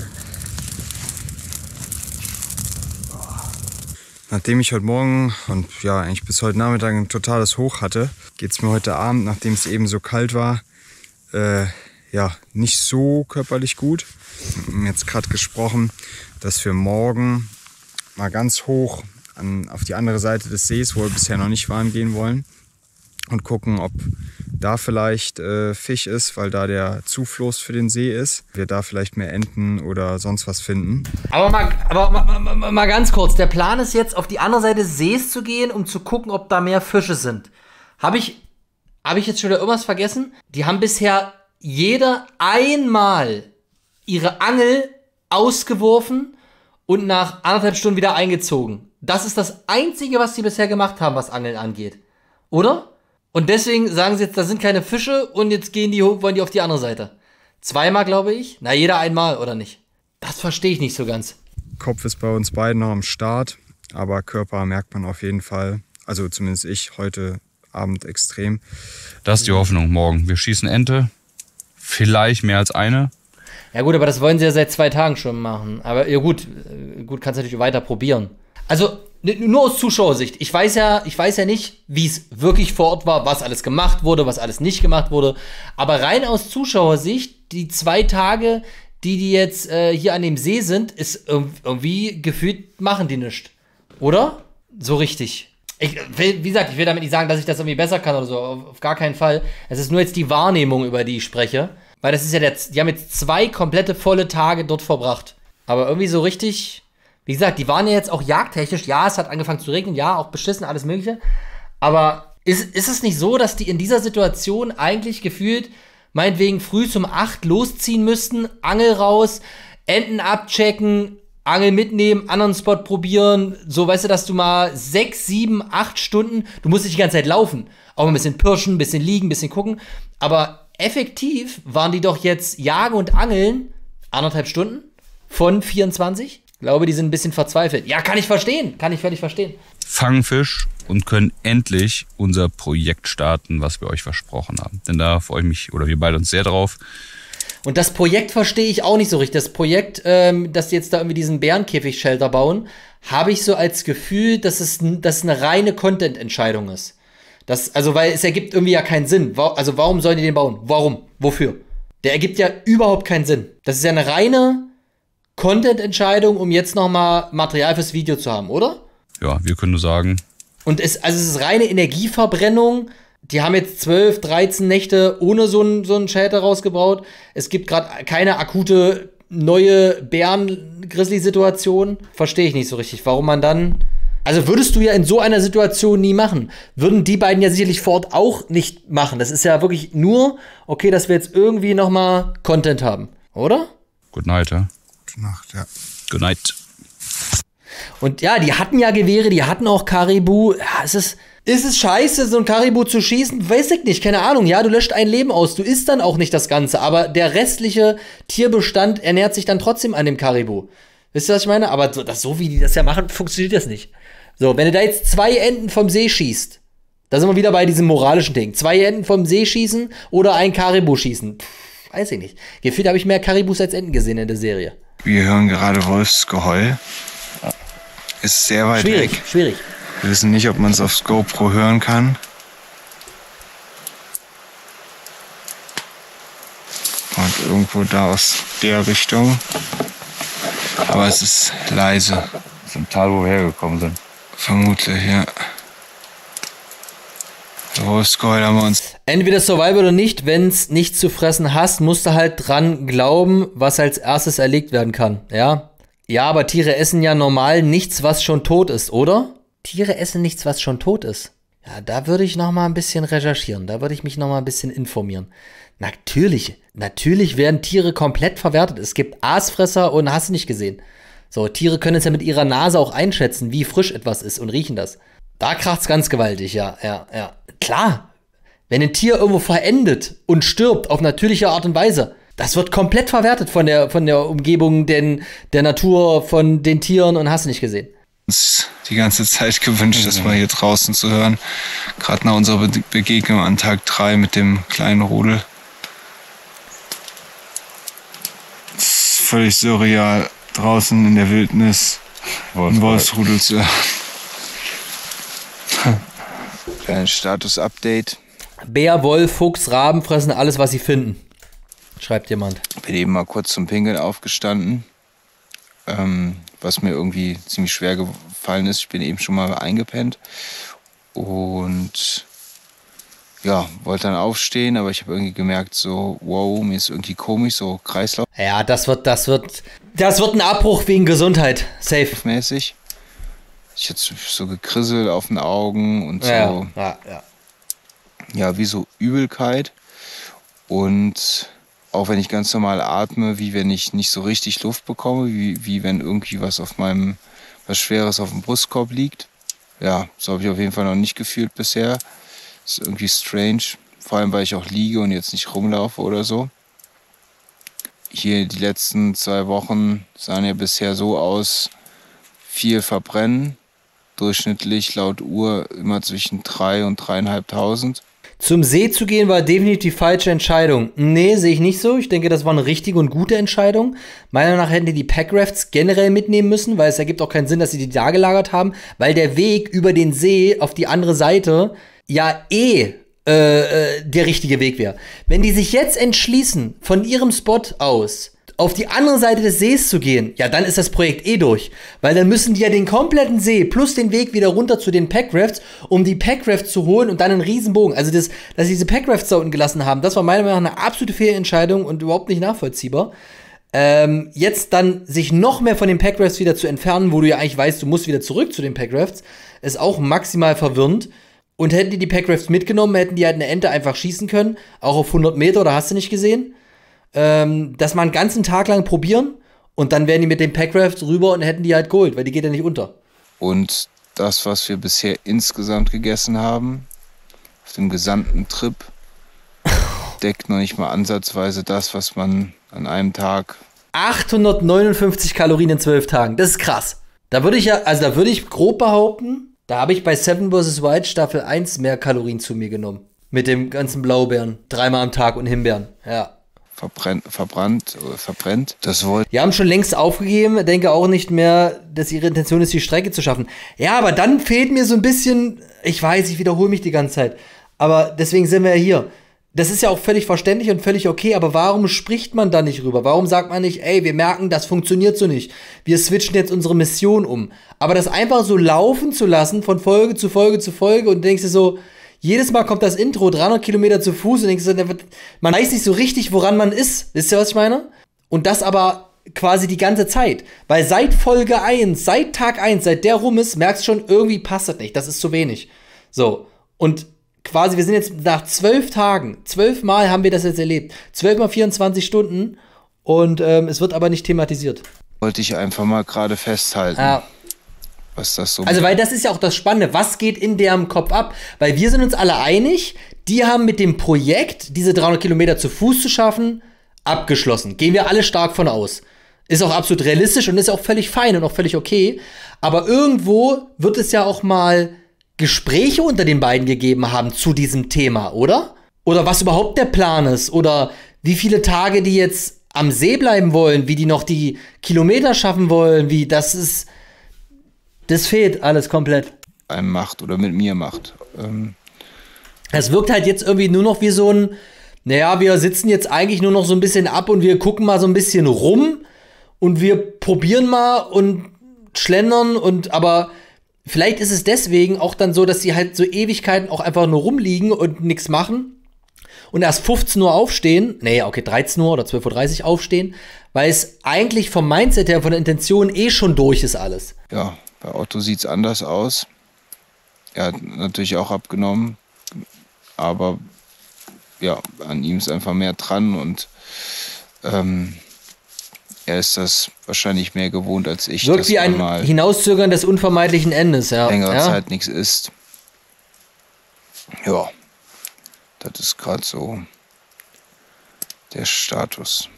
Nachdem ich heute Morgen und ja eigentlich bis heute Nachmittag ein totales Hoch hatte, geht's mir heute Abend, nachdem es eben so kalt war, ja nicht so körperlich gut. Wir haben jetzt gerade gesprochen, dass wir morgen mal ganz hoch auf die andere Seite des Sees, wo wir bisher noch nicht waren, gehen wollen und gucken, ob da vielleicht Fisch ist, weil da der Zufluss für den See ist. Wir da vielleicht mehr Enten oder sonst was finden. Aber mal ganz kurz. Der Plan ist jetzt, auf die andere Seite des Sees zu gehen, um zu gucken, ob da mehr Fische sind. Habe ich jetzt schon wieder irgendwas vergessen? Die haben bisher jeder einmal ihre Angel ausgeworfen und nach 1,5 Stunden wieder eingezogen. Das ist das Einzige, was sie bisher gemacht haben, was Angeln angeht. Oder? Und deswegen sagen sie jetzt, da sind keine Fische und jetzt wollen die auf die andere Seite. Zweimal, glaube ich. Na, jeder einmal, oder nicht? Das verstehe ich nicht so ganz. Kopf ist bei uns beiden noch am Start, aber Körper merkt man auf jeden Fall. Also zumindest ich heute Abend extrem. Das ist die Hoffnung morgen. Wir schießen Ente. Vielleicht mehr als eine. Ja gut, aber das wollen sie ja seit 2 Tagen schon machen. Aber ja gut, kannst du natürlich weiter probieren. Also nur aus Zuschauersicht. Ich weiß ja nicht, wie es wirklich vor Ort war, was alles gemacht wurde, was alles nicht gemacht wurde. Aber rein aus Zuschauersicht, die 2 Tage, die jetzt hier an dem See sind, ist irgendwie gefühlt machen die nichts. Oder? So richtig. Wie gesagt, ich will damit nicht sagen, dass ich das irgendwie besser kann oder so. Auf gar keinen Fall. Es ist nur jetzt die Wahrnehmung, über die ich spreche. Weil das ist ja die haben jetzt 2 komplette volle Tage dort verbracht. Aber irgendwie so richtig, wie gesagt, die waren ja jetzt auch jagdtechnisch. Ja, es hat angefangen zu regnen. Ja, auch beschissen, alles Mögliche. Aber ist es nicht so, dass die in dieser Situation eigentlich gefühlt meinetwegen früh um 8 losziehen müssten, Angel raus, Enten abchecken, Angel mitnehmen, anderen Spot probieren, so, weißt du, dass du mal 6, 7, 8 Stunden, du musst nicht die ganze Zeit laufen, auch mal ein bisschen pirschen, ein bisschen liegen, ein bisschen gucken, aber effektiv waren die doch jetzt Jagen und Angeln 1,5 Stunden von 24. Ich glaube, die sind ein bisschen verzweifelt. Ja, kann ich verstehen, kann ich völlig verstehen. Fangen Fisch und können endlich unser Projekt starten, was wir euch versprochen haben. Denn da freue ich mich, oder wir beide uns sehr drauf. Und das Projekt verstehe ich auch nicht so richtig. Das Projekt, dass die jetzt da irgendwie diesen Bärenkäfig-Shelter bauen, habe ich so als Gefühl, dass es eine reine Content-Entscheidung ist. Also, weil es ergibt irgendwie ja keinen Sinn. Also, warum sollen die den bauen? Warum? Wofür? Der ergibt ja überhaupt keinen Sinn. Das ist ja eine reine Content-Entscheidung, um jetzt nochmal Material fürs Video zu haben, oder? Ja, wir können nur sagen. Und es ist reine Energieverbrennung. Die haben jetzt 12, 13 Nächte ohne so einen Shelter rausgebaut. Es gibt gerade keine akute neue Bären-Grizzly-Situation. Verstehe ich nicht so richtig, warum man dann. Also würdest du ja in so einer Situation nie machen. Würden die beiden ja sicherlich vor Ort auch nicht machen. Das ist ja wirklich nur, okay, dass wir jetzt irgendwie nochmal Content haben, oder? Good night, ja. Gute Nacht, ja. Good night. Und ja, die hatten ja Gewehre, die hatten auch Karibu. Ja, ist es scheiße, so ein Karibu zu schießen? Weiß ich nicht, keine Ahnung. Ja, du löscht ein Leben aus, du isst dann auch nicht das Ganze. Aber der restliche Tierbestand ernährt sich dann trotzdem an dem Karibu. Wisst ihr, was ich meine? Aber so wie die das ja machen, funktioniert das nicht. So, wenn du da jetzt 2 Enten vom See schießt, da sind wir wieder bei diesem moralischen Ding. 2 Enten vom See schießen oder ein Karibu schießen. Weiß ich nicht. Gefühlt habe ich mehr Karibus als Enten gesehen in der Serie. Wir hören gerade Wolfsgeheul. Ist sehr weit weg. Schwierig. Wir wissen nicht, ob man es aufs GoPro hören kann. Und irgendwo da aus der Richtung. Aber es ist leise. Das ist im Tal, wo wir hergekommen sind. Vermutlich, ja. Wolfsgeheul haben wir uns. Entweder Survival oder nicht, wenn es nichts zu fressen hast, musst du halt dran glauben, was als erstes erlegt werden kann, ja? Ja, aber Tiere essen ja normal nichts, was schon tot ist, oder? Tiere essen nichts, was schon tot ist. Ja, da würde ich noch mal ein bisschen recherchieren, da würde ich mich noch mal ein bisschen informieren. Natürlich werden Tiere komplett verwertet. Es gibt Aasfresser und hast du nicht gesehen. So, Tiere können es ja mit ihrer Nase auch einschätzen, wie frisch etwas ist und riechen das. Da kracht's ganz gewaltig, ja. Klar, wenn ein Tier irgendwo verendet und stirbt auf natürliche Art und Weise, das wird komplett verwertet von der Umgebung, der Natur, von den Tieren und hast du nicht gesehen. Uns die ganze Zeit gewünscht, das mal hier draußen zu hören. Gerade nach unserer Begegnung an Tag 3 mit dem kleinen Rudel. Das ist völlig surreal, draußen in der Wildnis einen Wolfsrudel zu hören. Ein Status-Update. Bär, Wolf, Fuchs, Raben fressen alles, was sie finden. Schreibt jemand. Bin eben mal kurz zum Pinkeln aufgestanden. Was mir irgendwie ziemlich schwer gefallen ist. Ich bin eben schon mal eingepennt. Und ja, wollte dann aufstehen, aber ich habe irgendwie gemerkt, so, wow, mir ist irgendwie komisch, so Kreislauf. Ja, das wird ein Abbruch wegen Gesundheit. Safe. Mäßig. Ich hatte so gekrisselt auf den Augen und so. Ja. Ja, wie so Übelkeit. Und auch wenn ich ganz normal atme, wie wenn ich nicht so richtig Luft bekomme, wie wenn irgendwie was Schweres auf dem Brustkorb liegt. Ja, so habe ich auf jeden Fall noch nicht gefühlt bisher. Ist irgendwie strange, vor allem weil ich auch liege und jetzt nicht rumlaufe oder so. Hier die letzten 2 Wochen sahen ja bisher so aus, viel verbrennen, durchschnittlich laut Uhr immer zwischen 3.000 und 3.500. Zum See zu gehen war definitiv die falsche Entscheidung. Nee, sehe ich nicht so. Ich denke, das war eine richtige und gute Entscheidung. Meiner Meinung nach hätten die Packrafts generell mitnehmen müssen, weil es ergibt auch keinen Sinn, dass sie die da gelagert haben, weil der Weg über den See auf die andere Seite ja der richtige Weg wäre. Wenn die sich jetzt entschließen, von ihrem Spot aus auf die andere Seite des Sees zu gehen, ja, dann ist das Projekt durch. Weil dann müssen die ja den kompletten See plus den Weg wieder runter zu den Packrafts, um die Packrafts zu holen und dann einen Riesenbogen. Also, dass sie diese Packrafts da unten gelassen haben, das war meiner Meinung nach eine absolute Fehlentscheidung und überhaupt nicht nachvollziehbar. Jetzt dann sich noch mehr von den Packrafts wieder zu entfernen, wo du ja eigentlich weißt, du musst wieder zurück zu den Packrafts, ist auch maximal verwirrend. Und hätten die Packrafts mitgenommen, hätten die halt eine Ente einfach schießen können, auch auf 100 Meter, da hast du nicht gesehen. Das mal einen ganzen Tag lang probieren Und dann wären die mit dem Packraft rüber und hätten die halt geholt, weil die geht ja nicht unter. Und das, was wir bisher insgesamt gegessen haben, auf dem gesamten Trip, deckt noch nicht mal ansatzweise das, was man an einem Tag... 859 Kalorien in 12 Tagen, das ist krass. Da würde ich grob behaupten, da habe ich bei Seven vs. Wild Staffel 1 mehr Kalorien zu mir genommen. Mit dem ganzen Blaubeeren, 3-mal am Tag und Himbeeren, ja. verbrennt. Das wollte Die haben schon längst aufgegeben, denke auch nicht mehr, dass ihre Intention ist, die Strecke zu schaffen. Ja, aber dann fehlt mir so ein bisschen, ich weiß, ich wiederhole mich die ganze Zeit, aber deswegen sind wir ja hier. Das ist ja auch völlig verständlich und völlig okay, aber warum spricht man da nicht rüber? Warum sagt man nicht, ey, wir merken, das funktioniert so nicht. Wir switchen jetzt unsere Mission um. Aber das einfach so laufen zu lassen, von Folge zu Folge zu Folge und denkst du so, jedes Mal kommt das Intro, 300 Kilometer zu Fuß und denkst du, man weiß nicht so richtig, woran man ist. Wisst ihr, was ich meine? Und das aber quasi die ganze Zeit. Weil seit Folge 1, seit Tag 1, seit der rum ist, merkst du schon, irgendwie passt das nicht. Das ist zu wenig. So. Und quasi, wir sind jetzt nach 12 Tagen, 12 Mal haben wir das jetzt erlebt. 12 mal 24 Stunden und es wird aber nicht thematisiert. wollte ich einfach mal gerade festhalten. Ja. Was das so... Also, weil das ist ja auch das Spannende. Was geht in deren Kopf ab? Weil wir sind uns alle einig, die haben mit dem Projekt, diese 300 Kilometer zu Fuß zu schaffen, abgeschlossen. Gehen wir alle stark von aus. Ist auch absolut realistisch und ist auch völlig fein und auch völlig okay. Aber irgendwo wird es ja auch mal Gespräche unter den beiden gegeben haben zu diesem Thema, oder? Oder was überhaupt der Plan ist. Oder wie viele Tage die jetzt am See bleiben wollen, wie die noch die Kilometer schaffen wollen, wie das ist... Das fehlt alles komplett. einem macht oder mit mir macht. Es wirkt halt jetzt irgendwie nur noch wie so ein, naja, wir sitzen jetzt eigentlich nur noch so ein bisschen ab und wir gucken mal so ein bisschen rum und wir probieren mal und schlendern und, aber vielleicht ist es deswegen auch dann so, dass sie halt so Ewigkeiten auch einfach nur rumliegen und nichts machen und erst 15 Uhr aufstehen, nee, okay, 13 Uhr oder 12:30 Uhr aufstehen, weil es eigentlich vom Mindset her, von der Intention schon durch ist alles. Ja, bei Otto sieht es anders aus. Er hat natürlich auch abgenommen, aber ja, an ihm ist einfach mehr dran und er ist das wahrscheinlich mehr gewohnt als ich. Wirkt wie ein mal Hinauszögern des unvermeidlichen Endes, ja. längere Zeit nichts isst. Ja, das ist gerade so der Status.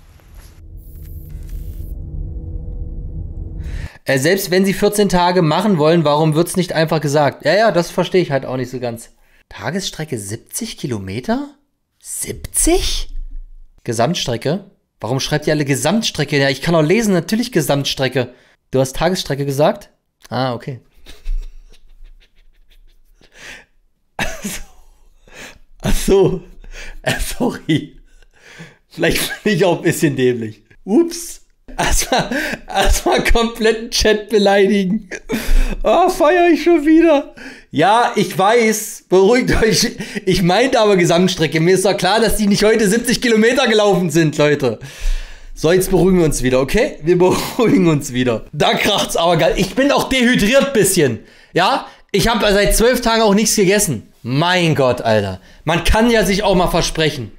Selbst wenn sie 14 Tage machen wollen, warum wird's nicht einfach gesagt? Ja, das verstehe ich halt auch nicht so ganz. Tagesstrecke 70 Kilometer? 70? Gesamtstrecke? Warum schreibt ihr alle Gesamtstrecke? Ja, ich kann auch lesen, natürlich Gesamtstrecke. Du hast Tagesstrecke gesagt? Ah, okay. Ach so. Sorry. Vielleicht bin ich auch ein bisschen dämlich. Ups. Erstmal kompletten Chat beleidigen. Oh, feier ich schon wieder. Ja, ich weiß, beruhigt euch. Ich meinte aber Gesamtstrecke. Mir ist doch klar, dass die nicht heute 70 Kilometer gelaufen sind, Leute. So, jetzt beruhigen wir uns wieder, okay? Wir beruhigen uns wieder. Da kracht's aber geil. Ich bin auch dehydriert bisschen. Ja? Ich habe seit 12 Tagen auch nichts gegessen. Mein Gott, Alter. Man kann ja sich auch mal versprechen.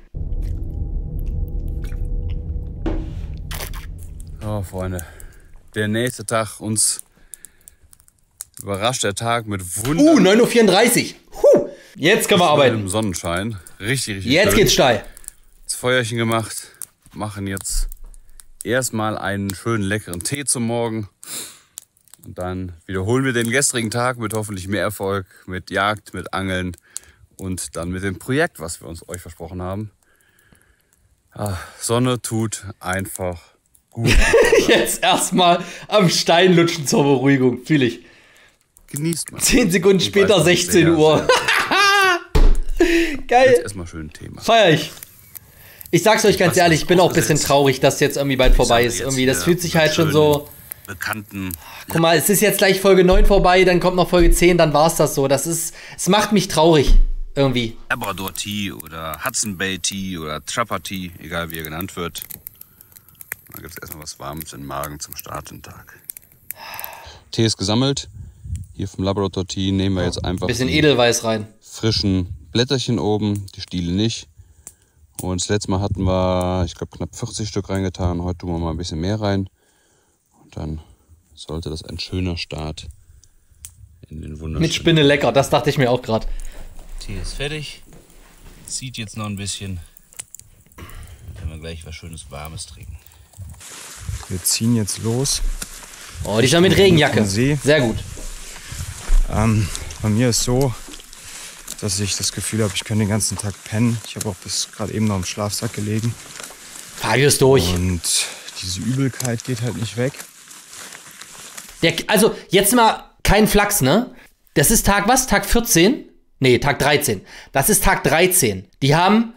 Oh, Freunde, der nächste Tag, uns überrascht der Tag mit 9:34 Uhr. Jetzt können wir arbeiten. Im Sonnenschein. Richtig Jetzt schön. geht's steil. Das Feuerchen gemacht, machen jetzt erstmal einen schönen leckeren Tee zum Morgen. Und dann wiederholen wir den gestrigen Tag mit hoffentlich mehr Erfolg, mit Jagd, mit Angeln und dann mit dem Projekt, was wir euch versprochen haben. Sonne tut einfach gut. Jetzt erstmal am Stein lutschen zur Beruhigung. Fühl ich. Genießt mal. 10 Sekunden später, 16 Uhr. Geil. Jetzt erstmal schön Thema. Feier ich. Ich sag's euch ganz ehrlich, ich bin auch ein bisschen traurig, dass jetzt irgendwie bald vorbei ist. Irgendwie, das fühlt sich halt schon so. Bekannten. Guck mal, es ist jetzt gleich Folge 9 vorbei, dann kommt noch Folge 10, dann war's das so. Es macht mich traurig. Irgendwie. Labrador Tea oder Hudson Bay Tea oder Trapper Tea, egal wie er genannt wird. Dann gibt es erstmal was Warmes im Magen zum Start den Tag. Tee ist gesammelt. Hier vom Labrador Tea nehmen wir jetzt einfach bisschen Edelweiß rein. Frischen Blätterchen oben, die Stiele nicht. Und das letzte Mal hatten wir, ich glaube, knapp 40 Stück reingetan. Heute tun wir mal ein bisschen mehr rein. dann sollte das ein schöner Start in den wunderschönen... Mit Spinne lecker, das dachte ich mir auch gerade. Tee ist fertig. Zieht jetzt noch ein bisschen. Dann können wir gleich was Schönes Warmes trinken. Wir ziehen jetzt los. Oh, die ist ja mit Regenjacke. See. Sehr gut. Bei mir ist so, dass ich das Gefühl habe, ich kann den ganzen Tag pennen. Ich habe auch bis gerade eben noch im Schlafsack gelegen. Fabio ist durch. Und diese Übelkeit geht halt nicht weg. Also, jetzt mal kein Flachs, ne? Das ist Tag was? Tag 14? Nee, Tag 13. Das ist Tag 13. Die haben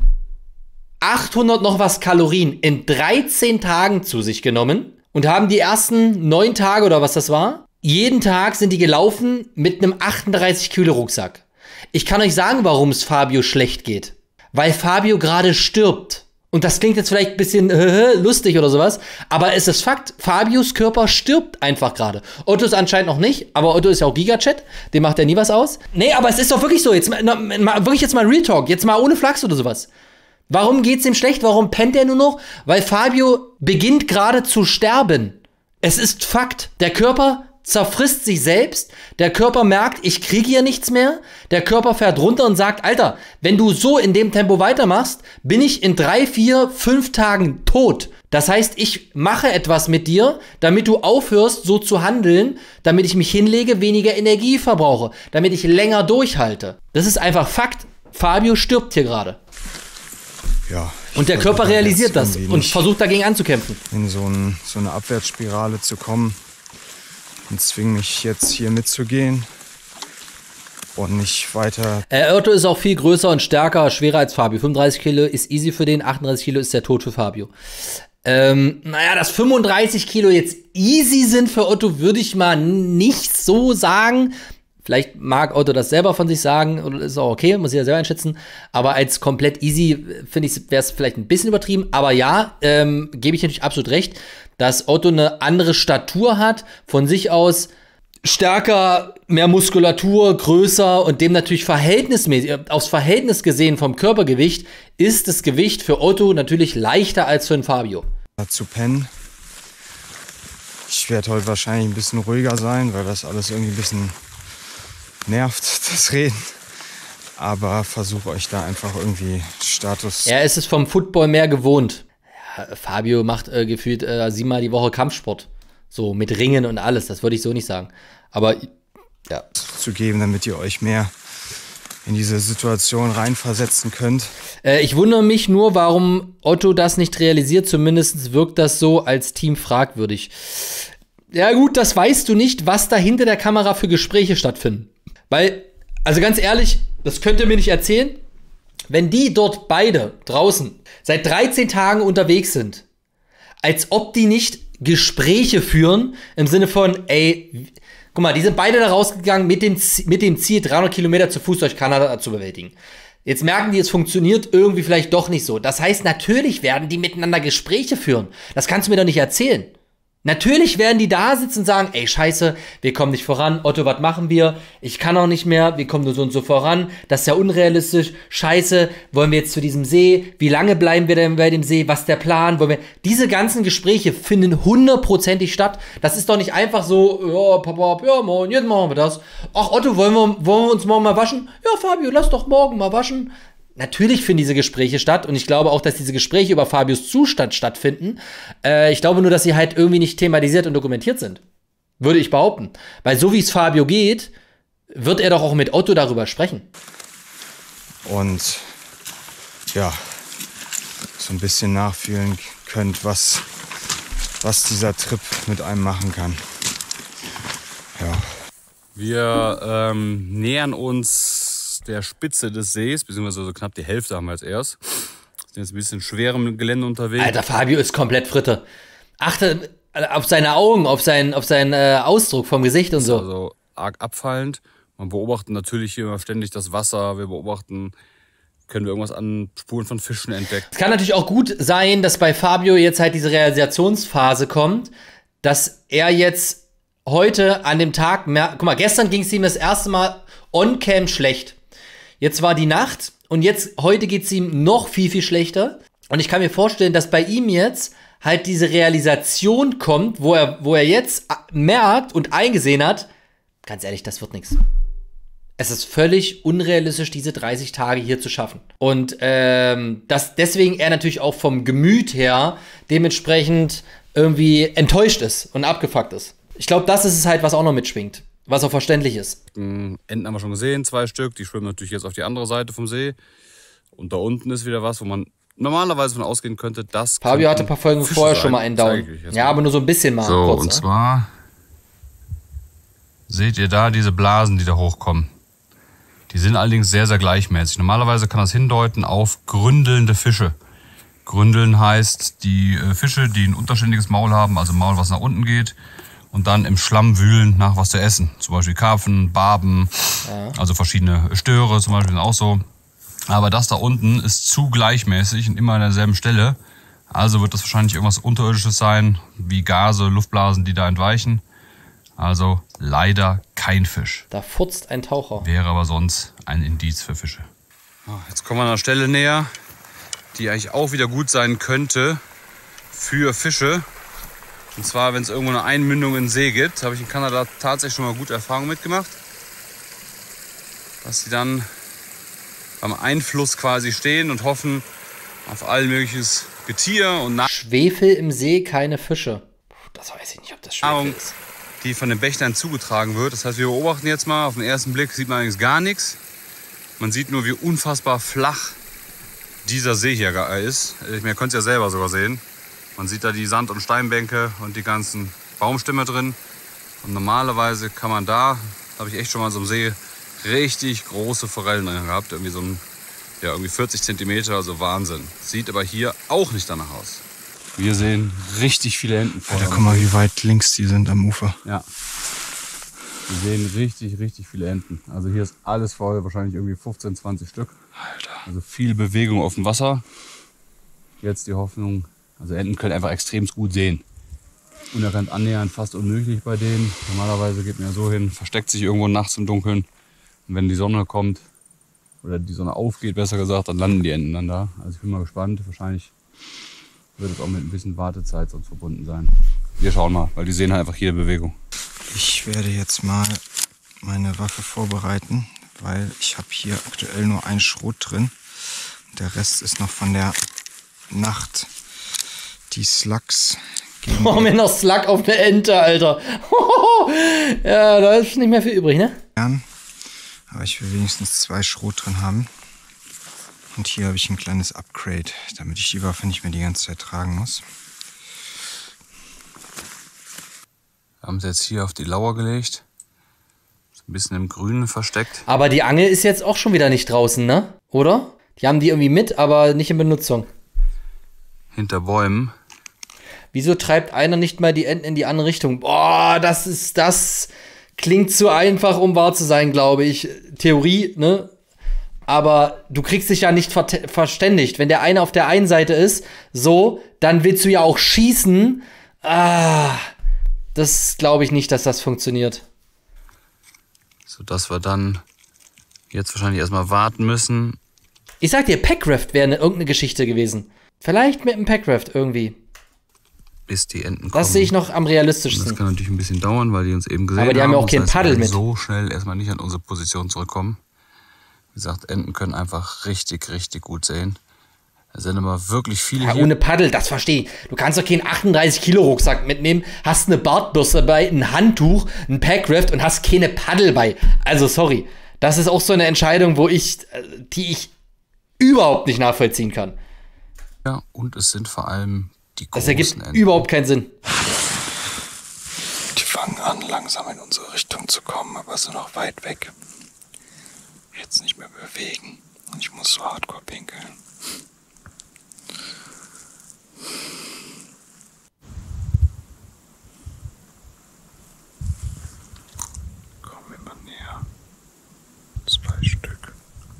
800 noch was Kalorien in 13 Tagen zu sich genommen und haben die ersten 9 Tage oder was das war, jeden Tag sind die gelaufen mit einem 38 Kilo Rucksack. Ich kann euch sagen, warum es Fabio schlecht geht. Weil Fabio gerade stirbt. Und das klingt jetzt vielleicht ein bisschen lustig oder sowas, aber es ist Fakt, Fabios Körper stirbt einfach gerade. Otto ist anscheinend noch nicht, aber Otto ist ja auch Gigachat, dem macht ja nie was aus. Nee, aber es ist doch wirklich so, jetzt mal Real Talk, jetzt mal ohne Flachs oder sowas. Warum geht's ihm schlecht? Warum pennt er nur noch? Weil Fabio beginnt gerade zu sterben. Es ist Fakt, der Körper zerfrisst sich selbst, der Körper merkt, ich kriege hier nichts mehr, der Körper fährt runter und sagt, Alter, wenn du so in dem Tempo weitermachst, bin ich in 3, 4, 5 Tagen tot. Das heißt, ich mache etwas mit dir, damit du aufhörst, so zu handeln, damit ich mich hinlege, weniger Energie verbrauche, damit ich länger durchhalte. Das ist einfach Fakt. Fabio stirbt hier gerade. Ja. Und der Körper realisiert das und versucht dagegen anzukämpfen. In so eine Abwärtsspirale zu kommen. Und zwingen mich jetzt hier mitzugehen und nicht weiter. Otto ist auch viel größer und stärker, schwerer als Fabio. 35 Kilo ist easy für den, 38 Kilo ist der Tod für Fabio. Naja, dass 35 Kilo jetzt easy sind für Otto, würde ich mal nicht so sagen. Vielleicht mag Otto das selber von sich sagen, oder ist auch okay, muss ich ja selber einschätzen. Aber als komplett easy, finde ich, wäre es vielleicht ein bisschen übertrieben. Aber ja, gebe ich natürlich absolut recht, dass Otto eine andere Statur hat, von sich aus stärker, mehr Muskulatur, größer und dem natürlich verhältnismäßig, aufs Verhältnis gesehen vom Körpergewicht, ist das Gewicht für Otto natürlich leichter als für einen Fabio. Zu pennen. Ich werde heute wahrscheinlich ein bisschen ruhiger sein, weil das alles irgendwie ein bisschen nervt, das Reden. Aber versuche euch da einfach irgendwie Status... Er ist es vom Football mehr gewohnt. Ja, Fabio macht gefühlt 7-mal die Woche Kampfsport. So mit Ringen und alles, das würde ich so nicht sagen. Aber ja. Zu geben, damit ihr euch mehr in diese Situation reinversetzen könnt. Ich wundere mich nur, warum Otto das nicht realisiert. Zumindest wirkt das so als Team fragwürdig. Ja gut, das weißt du nicht, was da hinter der Kamera für Gespräche stattfinden. Weil, also ganz ehrlich, das könnt ihr mir nicht erzählen. Wenn die dort beide draußen seit 13 Tagen unterwegs sind, als ob die nicht Gespräche führen, im Sinne von, ey, guck mal, die sind beide da rausgegangen mit dem Ziel, 300 Kilometer zu Fuß durch Kanada zu bewältigen. Jetzt merken die, es funktioniert irgendwie vielleicht doch nicht so. Das heißt, natürlich werden die miteinander Gespräche führen. Das kannst du mir doch nicht erzählen. Natürlich werden die da sitzen und sagen, ey, scheiße, wir kommen nicht voran. Otto, was machen wir? Ich kann auch nicht mehr, wir kommen nur so und so voran. Das ist ja unrealistisch. Scheiße, wollen wir jetzt zu diesem See? Wie lange bleiben wir denn bei dem See? Was ist der Plan? Diese ganzen Gespräche finden 100%ig statt. Das ist doch nicht einfach so, ja, Papa, ja, morgen, jetzt machen wir das. Ach, Otto, wollen wir uns morgen mal waschen? Ja, Fabio, lass doch morgen mal waschen. Natürlich finden diese Gespräche statt und ich glaube auch, dass diese Gespräche über Fabios Zustand stattfinden. Ich glaube nur, dass sie halt irgendwie nicht thematisiert und dokumentiert sind. Würde ich behaupten. Weil so wie es Fabio geht, wird er doch auch mit Otto darüber sprechen. Und ja, so ein bisschen nachfühlen könnt, was dieser Trip mit einem machen kann. Ja. Wir nähern uns der Spitze des Sees, beziehungsweise so knapp die Hälfte haben wir als erst. Sind jetzt ein bisschen schwerem Gelände unterwegs. Alter, Fabio ist komplett Fritte. Achte auf seine Augen, auf seinen Ausdruck vom Gesicht und so. Also arg abfallend. Man beobachtet natürlich hier immer ständig das Wasser. Wir beobachten, können wir irgendwas an Spuren von Fischen entdecken. Es kann natürlich auch gut sein, dass bei Fabio jetzt halt diese Realisationsphase kommt, dass er jetzt heute an dem Tag, guck mal, gestern ging es ihm das erste Mal on-cam schlecht. Jetzt war die Nacht und heute geht es ihm noch viel, viel schlechter. Und ich kann mir vorstellen, dass bei ihm jetzt halt diese Realisation kommt, wo er jetzt merkt und eingesehen hat, ganz ehrlich, das wird nichts. Es ist völlig unrealistisch, diese 30 Tage hier zu schaffen. Und dass deswegen er natürlich auch vom Gemüt her dementsprechend irgendwie enttäuscht ist und abgefuckt ist. Ich glaube, das ist es halt, was auch noch mitschwingt. Was auch verständlich ist. Enten haben wir schon gesehen, 2 Stück. Die schwimmen natürlich jetzt auf die andere Seite vom See. Und da unten ist wieder was, wo man normalerweise von ausgehen könnte, dass Fabio hatte ein paar Folgen Fische vorher sein. schon mal einen Down. Ja, aber nur so ein bisschen mal. So, kurz, und zwar seht ihr da diese Blasen, die da hochkommen. Die sind allerdings sehr, sehr gleichmäßig. Normalerweise kann das hindeuten auf gründelnde Fische. Gründeln heißt, die Fische, die ein unterständiges Maul haben, also ein Maul, was nach unten geht, und dann im Schlamm wühlen nach was zu essen. Zum Beispiel Karpfen, Barben, also verschiedene Störe zum Beispiel sind auch so. Aber das da unten ist zu gleichmäßig und immer an derselben Stelle. Also wird das wahrscheinlich irgendwas Unterirdisches sein, wie Gase, Luftblasen, die da entweichen. Also leider kein Fisch. Da furzt ein Taucher. Wäre aber sonst ein Indiz für Fische. Jetzt kommen wir an einer Stelle näher, die eigentlich auch wieder gut sein könnte für Fische. Und zwar, wenn es irgendwo eine Einmündung in den See gibt, habe ich in Kanada tatsächlich schon mal gute Erfahrungen mitgemacht. Dass sie dann am Einfluss quasi stehen und hoffen auf all mögliches Getier und Schwefel im See, keine Fische. Das weiß ich nicht, ob das Schwefel ist. Die von den Bächtern zugetragen wird. Das heißt, wir beobachten jetzt mal. Auf den ersten Blick sieht man eigentlich gar nichts. Man sieht nur, wie unfassbar flach dieser See hier ist. Man könnte es ja selber sogar sehen. Man sieht da die Sand- und Steinbänke und die ganzen Baumstämme drin. Und normalerweise kann man da, habe ich echt schon mal so im See, richtig große Forellen drin gehabt. Irgendwie so ein, ja, irgendwie 40 Zentimeter, also Wahnsinn. Sieht aber hier auch nicht danach aus. Wir sehen richtig viele Enten vor. Alter, guck mal, wie weit links die sind am Ufer. Ja. Wir sehen richtig, richtig viele Enten. Also hier ist alles voll, wahrscheinlich irgendwie 15, 20 Stück. Alter. Also viel Bewegung auf dem Wasser. Jetzt die Hoffnung, also Enten können einfach extrem gut sehen. Unerkannt annähern, fast unmöglich bei denen. Normalerweise geht man ja so hin, versteckt sich irgendwo nachts im Dunkeln. Und wenn die Sonne kommt, oder die Sonne aufgeht, besser gesagt, dann landen die Enten dann da. Also ich bin mal gespannt. Wahrscheinlich wird es auch mit ein bisschen Wartezeit sonst verbunden sein. Wir schauen mal, weil die sehen halt einfach jede Bewegung. Ich werde jetzt mal meine Waffe vorbereiten, weil ich habe hier aktuell nur einen Schrot drin. Der Rest ist noch von der Nacht. Die Slugs. Oh, mir noch Slug auf eine Ente, Alter. Ja, da ist nicht mehr viel übrig, ne? Aber ich will wenigstens 2 Schrot drin haben. Und hier habe ich ein kleines Upgrade, damit ich die Waffe nicht mehr die ganze Zeit tragen muss. Wir haben sie jetzt hier auf die Lauer gelegt. Ist ein bisschen im Grünen versteckt. Aber die Angel ist jetzt auch schon wieder nicht draußen, ne? Oder? Die haben die irgendwie mit, aber nicht in Benutzung. Hinter Bäumen. Wieso treibt einer nicht mal die Enten in die andere Richtung? Boah, das klingt zu einfach, um wahr zu sein, glaube ich. Theorie, ne? Aber du kriegst dich ja nicht verständigt. Wenn der eine auf der einen Seite ist, so, dann willst du ja auch schießen. Das glaube ich nicht, dass das funktioniert. Sodass wir dann jetzt wahrscheinlich erstmal warten müssen. Ich sag dir, Packraft wäre irgendeine Geschichte gewesen. Vielleicht mit einem Packraft irgendwie. Bis die Enten kommen. Das sehe ich noch am realistischsten. Das kann natürlich ein bisschen dauern, weil die uns eben gesehen haben. Aber die haben ja auch kein Paddel mit. So schnell erstmal nicht an unsere Position zurückkommen. Wie gesagt, Enten können einfach richtig, richtig gut sehen. Da sind immer wirklich viele Ja, hier. ohne Paddel, das verstehe ich. Du kannst doch keinen 38-Kilo-Rucksack mitnehmen, hast eine Bartbürste bei, ein Handtuch, ein Packraft und hast keine Paddel bei. Also, sorry. Das ist auch so eine Entscheidung, die ich überhaupt nicht nachvollziehen kann. Ja, und es sind vor allem die großen Das ergibt Enten. überhaupt keinen Sinn. Die fangen an, langsam in unsere Richtung zu kommen, aber sind noch weit weg. Jetzt nicht mehr bewegen. Ich muss so hardcore pinkeln. Komm immer näher. 2 Stück.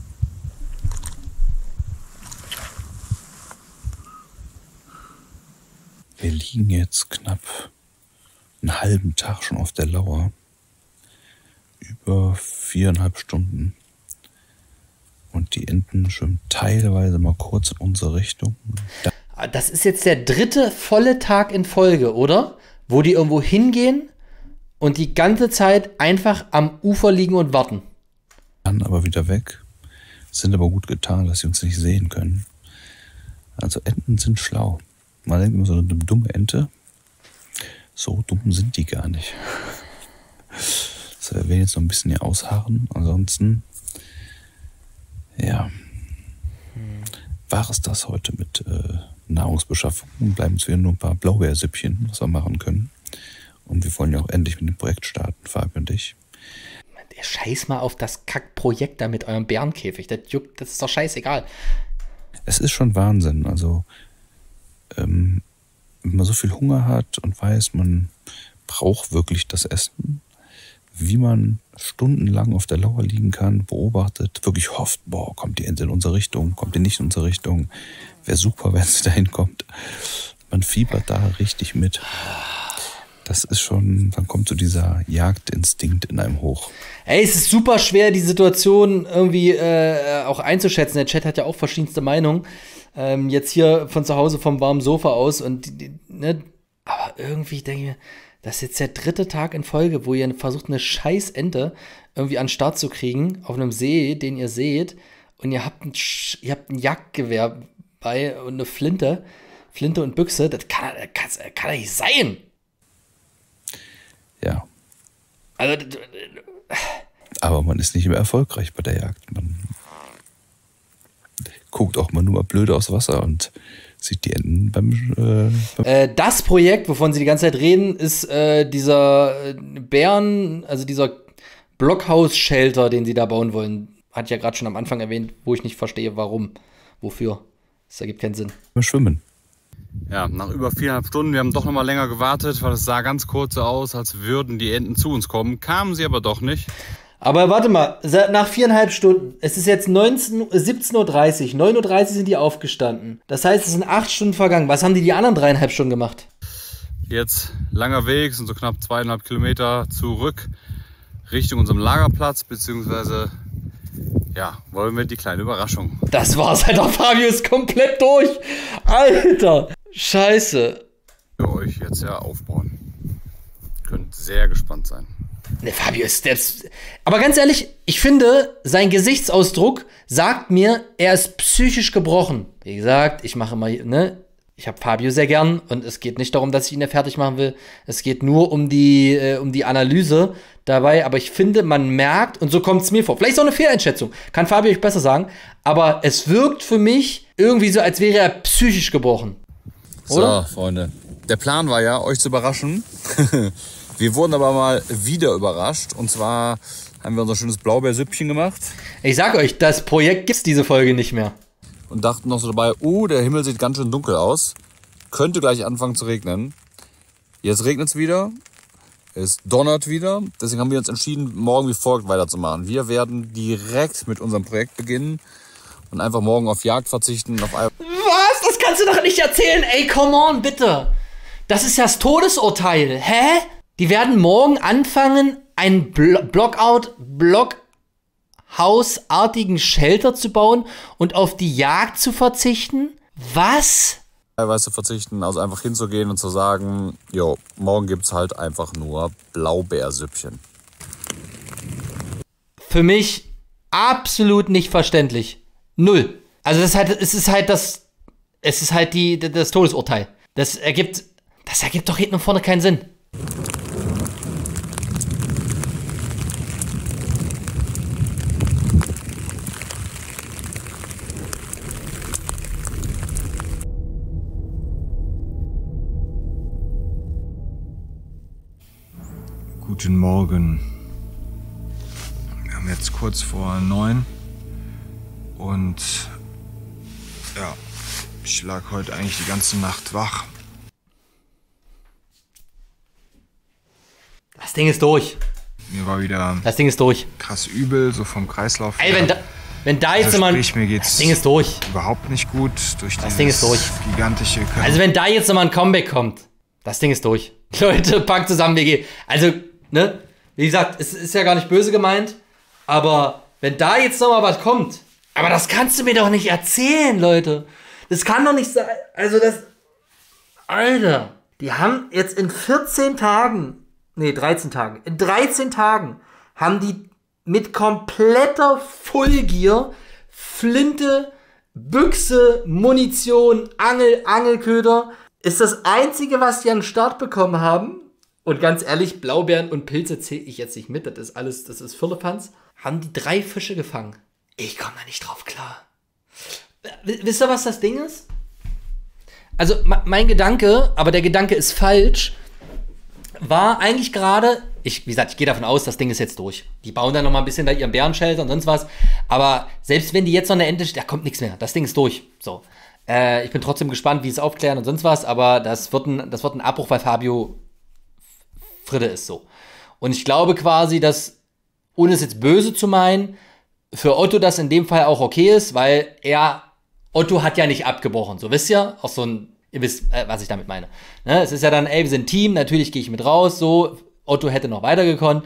Wir liegen jetzt knapp einen halben Tag schon auf der Lauer. Über 4,5 Stunden. Und die Enten schwimmen teilweise mal kurz in unsere Richtung. das ist jetzt der 3. volle Tag in Folge, oder? Wo die irgendwo hingehen und die ganze Zeit einfach am Ufer liegen und warten. Dann aber wieder weg. Sind aber gut getan, dass sie uns nicht sehen können. Also Enten sind schlau. Man denkt immer so eine dumme Ente. So dumm sind die gar nicht. So, wir werden jetzt noch ein bisschen hier ausharren. Ansonsten, ja, war es das heute mit Nahrungsbeschaffung. Bleiben es wieder nur ein paar Blaubeersüppchen, was wir machen können. Und wir wollen ja auch endlich mit dem Projekt starten, Fabi und ich. Scheiß mal auf das Kackprojekt da mit eurem Bärenkäfig. Das ist doch scheißegal. Es ist schon Wahnsinn. Also, wenn man so viel Hunger hat und weiß, man braucht wirklich das Essen, wie man stundenlang auf der Lauer liegen kann, beobachtet, wirklich hofft, boah, kommt die Ente in unsere Richtung, kommt die nicht in unsere Richtung. Wäre super, wenn sie dahin kommt. Man fiebert da richtig mit. Das ist schon, dann kommt so dieser Jagdinstinkt in einem hoch. Ey, es ist super schwer, die Situation irgendwie auch einzuschätzen. Der Chat hat ja auch verschiedenste Meinungen. Jetzt hier von zu Hause vom warmen Sofa aus. Und ne? Aber irgendwie denke ich mir, das ist jetzt der 3. Tag in Folge, wo ihr versucht, eine scheiß Ente irgendwie an den Start zu kriegen, auf einem See, den ihr seht. Und ihr habt ein Jagdgewehr bei und eine Flinte und Büchse. Das kann doch nicht sein. Ja. Also, aber man ist nicht mehr erfolgreich bei der Jagd. Man guckt auch mal nur blöd aus Wasser und sieht die Enten beim das Projekt, wovon sie die ganze Zeit reden, ist dieser Bären, also dieser Blockhaus-Shelter, den sie da bauen wollen. Hatte ich ja gerade schon am Anfang erwähnt, wo ich nicht verstehe, warum, wofür. Das ergibt keinen Sinn. Schwimmen. Ja, nach über 4,5 Stunden, wir haben doch noch mal länger gewartet, weil es sah ganz kurz so aus, als würden die Enten zu uns kommen. Kamen sie aber doch nicht. Aber warte mal, nach 4,5 Stunden, es ist jetzt 17:30 Uhr, 9:30 Uhr sind die aufgestanden. Das heißt, es sind 8 Stunden vergangen. Was haben die anderen 3,5 Stunden gemacht? Jetzt langer Weg, sind so knapp 2,5 Kilometer zurück Richtung unserem Lagerplatz, beziehungsweise, ja, wollen wir die kleine Überraschung. Das war's, Alter, Fabio ist komplett durch. Alter, scheiße. Für euch jetzt ja aufbauen. Könnt sehr gespannt sein. Ne, Fabio ist jetzt. Aber ganz ehrlich, ich finde, sein Gesichtsausdruck sagt mir, er ist psychisch gebrochen. Wie gesagt, ich mache immer, ne? Ich habe Fabio sehr gern und es geht nicht darum, dass ich ihn ja fertig machen will. Es geht nur um die Analyse dabei. Aber ich finde, man merkt, und so kommt es mir vor, vielleicht ist auch eine Fehleinschätzung, kann Fabio euch besser sagen, aber es wirkt für mich irgendwie so, als wäre er psychisch gebrochen. Oder? So, Freunde. Der Plan war ja, euch zu überraschen. Wir wurden aber mal wieder überrascht. Und zwar haben wir unser schönes Blaubeersüppchen gemacht. Ich sag euch, das Projekt gibt's diese Folge nicht mehr. Und dachten noch so dabei, der Himmel sieht ganz schön dunkel aus. Könnte gleich anfangen zu regnen. Jetzt regnet es wieder. Es donnert wieder. Deswegen haben wir uns entschieden, morgen wie folgt weiterzumachen. Wir werden direkt mit unserem Projekt beginnen und einfach morgen auf Jagd verzichten. Was? Das kannst du doch nicht erzählen. Ey, come on, bitte. Das ist ja das Todesurteil. Hä? Die werden morgen anfangen, einen Blockhausartigen Shelter zu bauen und auf die Jagd zu verzichten? Was? Teilweise zu verzichten, also einfach hinzugehen und zu sagen, jo, morgen gibt's halt einfach nur Blaubeersüppchen. Für mich absolut nicht verständlich. Null. Also es ist halt das Todesurteil. Das ergibt doch hinten und vorne keinen Sinn. Guten Morgen. Wir haben jetzt kurz vor 9 und ja, ich lag heute eigentlich die ganze Nacht wach. Das Ding ist durch. Mir war wieder Das Ding ist durch. krass übel, so vom Kreislauf. Ey, wenn da jetzt also nochmal. sprich, mir geht's Das Ding ist durch. überhaupt nicht gut durch Das Ding ist durch. gigantische Also wenn da jetzt nochmal ein Comeback kommt, das Ding ist durch. Leute, packt zusammen, WG. Also, ne? Wie gesagt, es ist ja gar nicht böse gemeint, aber wenn da jetzt nochmal was kommt, aber das kannst du mir doch nicht erzählen, Leute. Das kann doch nicht sein. Also das... Alter, die haben jetzt in 13 Tagen haben die mit kompletter Fullgear Flinte, Büchse, Munition, Angelköder. Ist das Einzige, was die an den Start bekommen haben. Und ganz ehrlich, Blaubeeren und Pilze zähle ich jetzt nicht mit. Das ist alles, das ist Firlefanz. Haben die 3 Fische gefangen. Ich komme da nicht drauf klar. Wisst ihr, was das Ding ist? Also mein Gedanke, aber der Gedanke ist falsch, war eigentlich gerade, wie gesagt, ich gehe davon aus, das Ding ist jetzt durch. Die bauen dann noch mal ein bisschen da ihren Bärenshelter und sonst was. Aber selbst wenn die jetzt noch eine Ente, da kommt nichts mehr. Das Ding ist durch. So. Ich bin trotzdem gespannt, wie es aufklären und sonst was. Aber das wird ein Abbruch, weil Fabio Fritte ist so. Und ich glaube quasi, dass, ohne es jetzt böse zu meinen, für Otto das in dem Fall auch okay ist, weil Otto hat ja nicht abgebrochen. So, wisst ihr? Auch so ein, ihr wisst, was ich damit meine. Ne? Es ist ja dann, wir sind ein Team, natürlich gehe ich mit raus, so. Otto hätte noch weitergekonnt,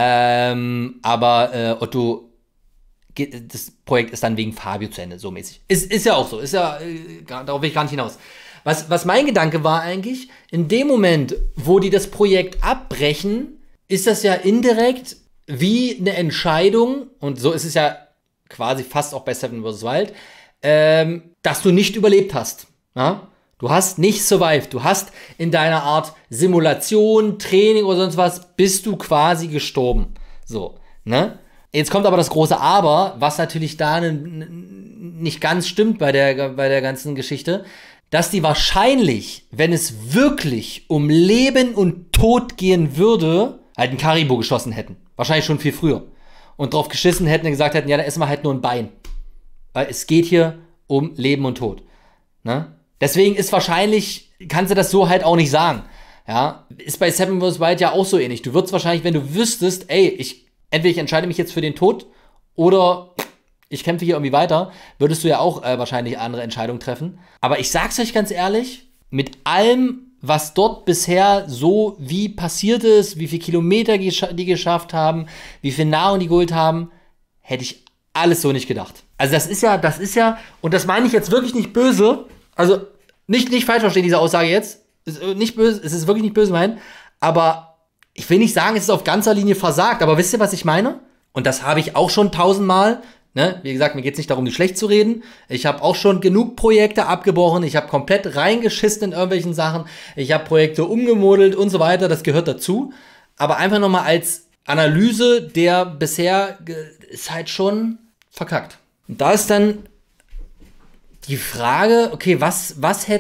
aber Otto, das Projekt ist dann wegen Fabio zu Ende, so mäßig. Ist ja auch so, darauf will ich gar nicht hinaus. Was mein Gedanke war eigentlich, in dem Moment, wo die das Projekt abbrechen, ist das ja indirekt wie eine Entscheidung, und so ist es ja quasi fast auch bei Seven vs. Wild, dass du nicht überlebt hast. Ja? Du hast nicht survived. Du hast in deiner Art Simulation, Training oder sonst was, bist du quasi gestorben. So, ne? Jetzt kommt aber das große Aber, was natürlich da nicht ganz stimmt bei der ganzen Geschichte, dass die wahrscheinlich, wenn es wirklich um Leben und Tod gehen würde, halt einen Karibo geschossen hätten. Wahrscheinlich schon viel früher. Und drauf geschissen hätten und gesagt hätten, ja, da essen wir halt nur ein Bein. Weil es geht hier um Leben und Tod. Ne? Deswegen ist wahrscheinlich, kannst du das so halt auch nicht sagen. Ja? Ist bei Seven vs. Wild ja auch so ähnlich. Du würdest wahrscheinlich, wenn du wüsstest, entweder ich entscheide mich jetzt für den Tod oder ich kämpfe hier irgendwie weiter, würdest du ja auch wahrscheinlich andere Entscheidungen treffen. Aber ich sag's euch ganz ehrlich, mit allem, was dort bisher so wie passiert ist, wie viele Kilometer die geschafft haben, wie viel Nahrung die geholt haben, hätte ich alles so nicht gedacht. Also das ist ja, und das meine ich jetzt wirklich nicht böse, also nicht falsch verstehen, diese Aussage jetzt, ist nicht böse, es ist wirklich nicht böse meinen, aber ich will nicht sagen, es ist auf ganzer Linie versagt, aber wisst ihr, was ich meine? Und das habe ich auch schon 1000-mal, ne? Wie gesagt, mir geht es nicht darum, die schlecht zu reden. Ich habe auch schon genug Projekte abgebrochen, ich habe komplett reingeschissen in irgendwelchen Sachen, ich habe Projekte umgemodelt und so weiter, das gehört dazu. Aber einfach nochmal als Analyse, der bisher ist halt schon verkackt. Und da ist dann die Frage, okay, was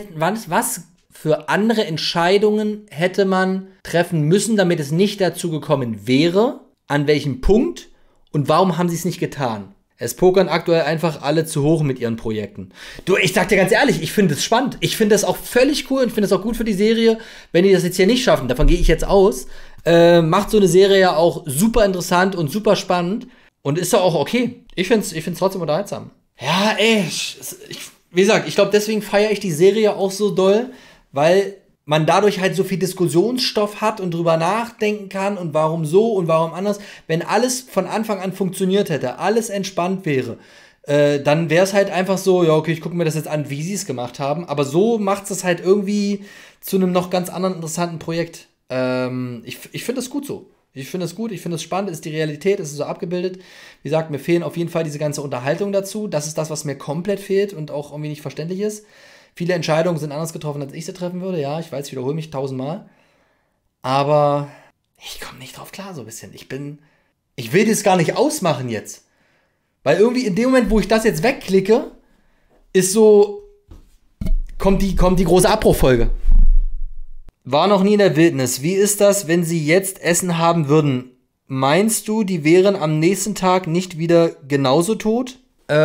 für andere Entscheidungen hätte man treffen müssen, damit es nicht dazu gekommen wäre? An welchem Punkt? Und warum haben sie es nicht getan? Es pokern aktuell einfach alle zu hoch mit ihren Projekten. Du, ich sag dir ganz ehrlich, ich finde es spannend. Ich finde das auch völlig cool und finde es auch gut für die Serie, wenn die das jetzt hier nicht schaffen. Davon gehe ich jetzt aus. Macht so eine Serie ja auch super interessant und super spannend. Und ist ja auch okay. Ich find's trotzdem unterhaltsam. Ja, wie gesagt, ich glaube, deswegen feiere ich die Serie auch so doll, weil man dadurch halt so viel Diskussionsstoff hat und drüber nachdenken kann und warum so und warum anders. Wenn alles von Anfang an funktioniert hätte, alles entspannt wäre, dann wäre es halt einfach so, ja, okay, ich gucke mir das jetzt an, wie sie es gemacht haben. Aber so macht es halt irgendwie zu einem noch ganz anderen interessanten Projekt. Ich finde das gut so. Ich finde es gut, ich finde es spannend, ist die Realität, ist so abgebildet. Wie gesagt, mir fehlen auf jeden Fall diese ganze Unterhaltung dazu. Das ist das, was mir komplett fehlt und auch irgendwie nicht verständlich ist. Viele Entscheidungen sind anders getroffen, als ich sie treffen würde. Ja, ich weiß, ich wiederhole mich 1000-mal. Aber ich komme nicht drauf klar so ein bisschen. Ich will das gar nicht ausmachen jetzt. Weil irgendwie in dem Moment, wo ich das jetzt wegklicke, ist so, kommt die große Abbruchfolge. War noch nie in der Wildnis. Wie ist das, wenn sie jetzt Essen haben würden? Meinst du, die wären am nächsten Tag nicht wieder genauso tot?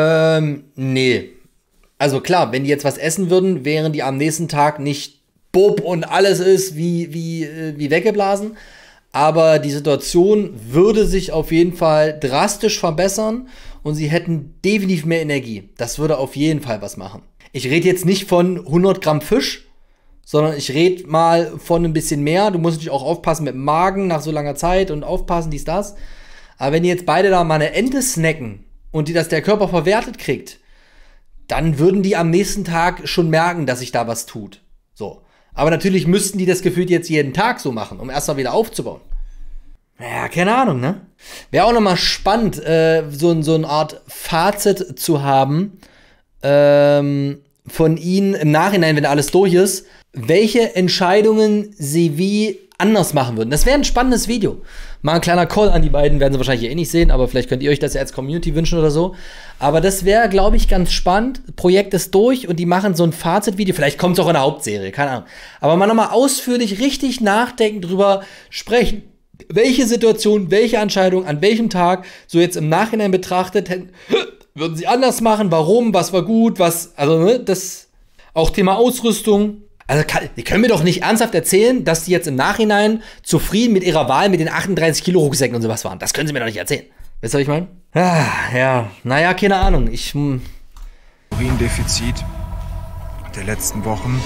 Nee. Also klar, wenn die jetzt was essen würden, wären die am nächsten Tag nicht bob und alles ist wie weggeblasen. Aber die Situation würde sich auf jeden Fall drastisch verbessern und sie hätten definitiv mehr Energie. Das würde auf jeden Fall was machen. Ich rede jetzt nicht von 100 Gramm Fisch, sondern ich rede mal von ein bisschen mehr. Du musst natürlich auch aufpassen mit dem Magen nach so langer Zeit und aufpassen, dies, das. Aber wenn die jetzt beide da mal eine Ente snacken und der Körper verwertet kriegt, dann würden die am nächsten Tag schon merken, dass sich da was tut. So. Aber natürlich müssten die das gefühlt jetzt jeden Tag so machen, um erstmal wieder aufzubauen. Ja, keine Ahnung, ne? Wäre auch nochmal spannend, so eine Art Fazit zu haben von ihnen im Nachhinein, wenn alles durch ist, welche Entscheidungen sie wie anders machen würden. Das wäre ein spannendes Video. Mal ein kleiner Call an die beiden, werden sie wahrscheinlich eh nicht sehen, aber vielleicht könnt ihr euch das ja als Community wünschen oder so. Aber das wäre, glaube ich, ganz spannend. Projekt ist durch und die machen so ein Fazitvideo. Vielleicht kommt es auch in der Hauptserie, keine Ahnung. Aber mal nochmal ausführlich richtig nachdenken, drüber sprechen. Welche Situation, welche Entscheidung, an welchem Tag, so jetzt im Nachhinein betrachtet, würden sie anders machen, warum, was war gut, also ne, das, auch Thema Ausrüstung. Also die können mir doch nicht ernsthaft erzählen, dass die jetzt im Nachhinein zufrieden mit ihrer Wahl mit den 38 Kilo Rucksäcken und sowas waren. Das können sie mir doch nicht erzählen. Weißt du, was ich meine? Ja, naja, keine Ahnung. Kaloriendefizit der letzten Wochen.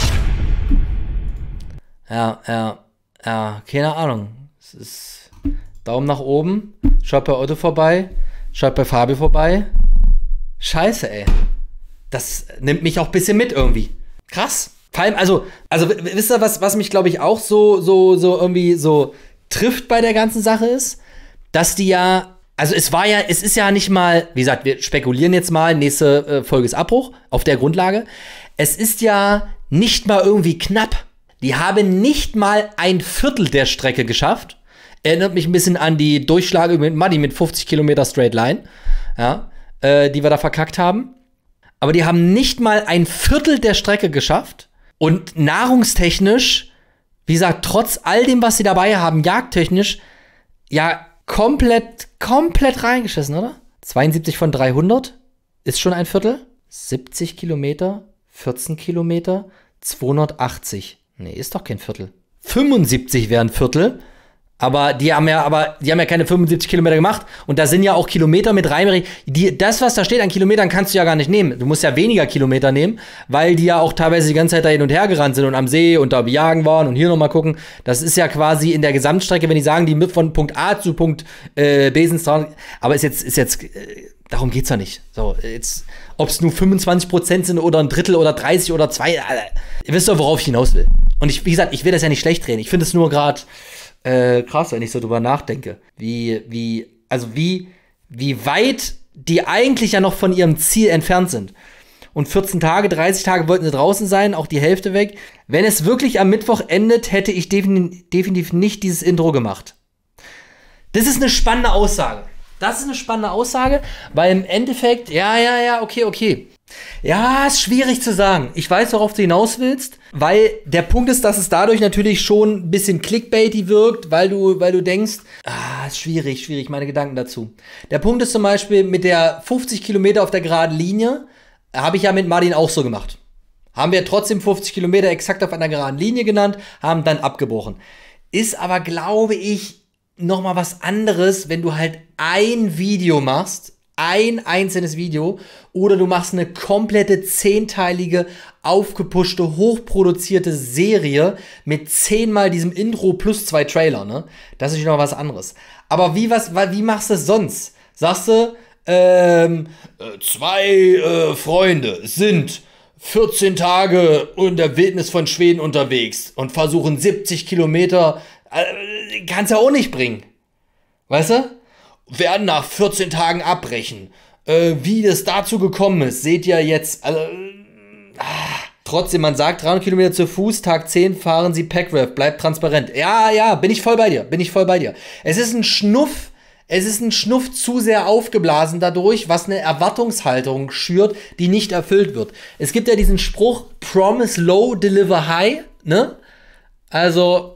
Ja, keine Ahnung. Es ist Daumen nach oben, schaut bei Otto vorbei, schaut bei Fabio vorbei. Scheiße, ey. Das nimmt mich auch ein bisschen mit irgendwie. Krass. Vor allem, also wisst ihr, was mich, glaube ich, auch so irgendwie so trifft bei der ganzen Sache ist? Dass die ja, also es ist ja nicht mal, wie gesagt, wir spekulieren jetzt mal, nächste Folge ist Abbruch, auf der Grundlage. Es ist ja nicht mal irgendwie knapp. Die haben nicht mal ein Viertel der Strecke geschafft. Erinnert mich ein bisschen an die Durchschlage mit Muddy mit 50 Kilometer Straight Line, ja, die wir da verkackt haben. Aber die haben nicht mal ein Viertel der Strecke geschafft. Und nahrungstechnisch, wie gesagt, trotz all dem, was sie dabei haben, jagdtechnisch, ja, komplett reingeschissen, oder? 72 von 300 ist schon ein Viertel. 70 Kilometer, 14 Kilometer, 280. Nee, ist doch kein Viertel. 75 wären Viertel. Aber die haben ja keine 75 Kilometer gemacht. Und da sind ja auch Kilometer mit rein. Das, was da steht an Kilometern, kannst du ja gar nicht nehmen. Du musst ja weniger Kilometer nehmen, weil die ja auch teilweise die ganze Zeit da hin und her gerannt sind und am See und da bejagen waren und hier nochmal gucken. Das ist ja quasi in der Gesamtstrecke, wenn die sagen, die mit von Punkt A zu Punkt B sind. Aber ist jetzt darum geht's ja nicht. So, jetzt, ob es nur 25% sind oder ein Drittel oder 30 oder 2. Ihr wisst doch, worauf ich hinaus will. Und wie gesagt, ich will das ja nicht schlecht reden. Ich finde es nur gerade krass, wenn ich so drüber nachdenke. Wie weit die eigentlich ja noch von ihrem Ziel entfernt sind. Und 14 Tage, 30 Tage wollten sie draußen sein, auch die Hälfte weg. Wenn es wirklich am Mittwoch endet, hätte ich definitiv nicht dieses Intro gemacht. Das ist eine spannende Aussage. Weil im Endeffekt, okay. Ja, ist schwierig zu sagen. Ich weiß, worauf du hinaus willst, weil der Punkt ist, dass es dadurch natürlich schon ein bisschen clickbaity wirkt, weil du denkst, ist schwierig, meine Gedanken dazu. Der Punkt ist zum Beispiel mit der 50 Kilometer auf der geraden Linie, habe ich ja mit Martin auch so gemacht. Haben wir trotzdem 50 Kilometer exakt auf einer geraden Linie genannt, haben dann abgebrochen. Ist aber, glaube ich, nochmal was anderes, wenn du halt ein Video machst, ein einzelnes Video, oder du machst eine komplette 10-teilige, aufgepushte, hochproduzierte Serie mit 10-mal diesem Intro plus 2 Trailer, ne? Das ist noch was anderes. Aber wie machst du es sonst? Sagst du, 2 Freunde sind 14 Tage in der Wildnis von Schweden unterwegs und versuchen 70 Kilometer, kannst ja auch nicht bringen. Weißt du? Werden nach 14 Tagen abbrechen. Wie das dazu gekommen ist, seht ihr jetzt. Trotzdem, man sagt 300 Kilometer zu Fuß, Tag 10 fahren sie Packraft, bleibt transparent. Ja, bin ich voll bei dir. Es ist ein Schnuff zu sehr aufgeblasen dadurch, was eine Erwartungshaltung schürt, die nicht erfüllt wird. Es gibt ja diesen Spruch, promise low, deliver high, ne? Also,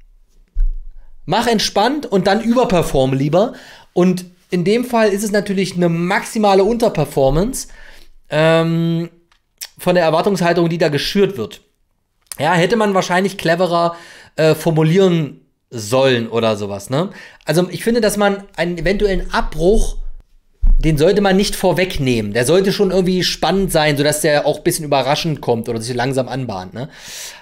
mach entspannt und dann überperform lieber. Und in dem Fall ist es natürlich eine maximale Unterperformance von der Erwartungshaltung, die da geschürt wird. Ja, hätte man wahrscheinlich cleverer formulieren sollen oder sowas, ne? Also ich finde, dass man einen eventuellen Abbruch, den sollte man nicht vorwegnehmen. Der sollte schon irgendwie spannend sein, sodass der auch ein bisschen überraschend kommt oder sich langsam anbahnt, ne?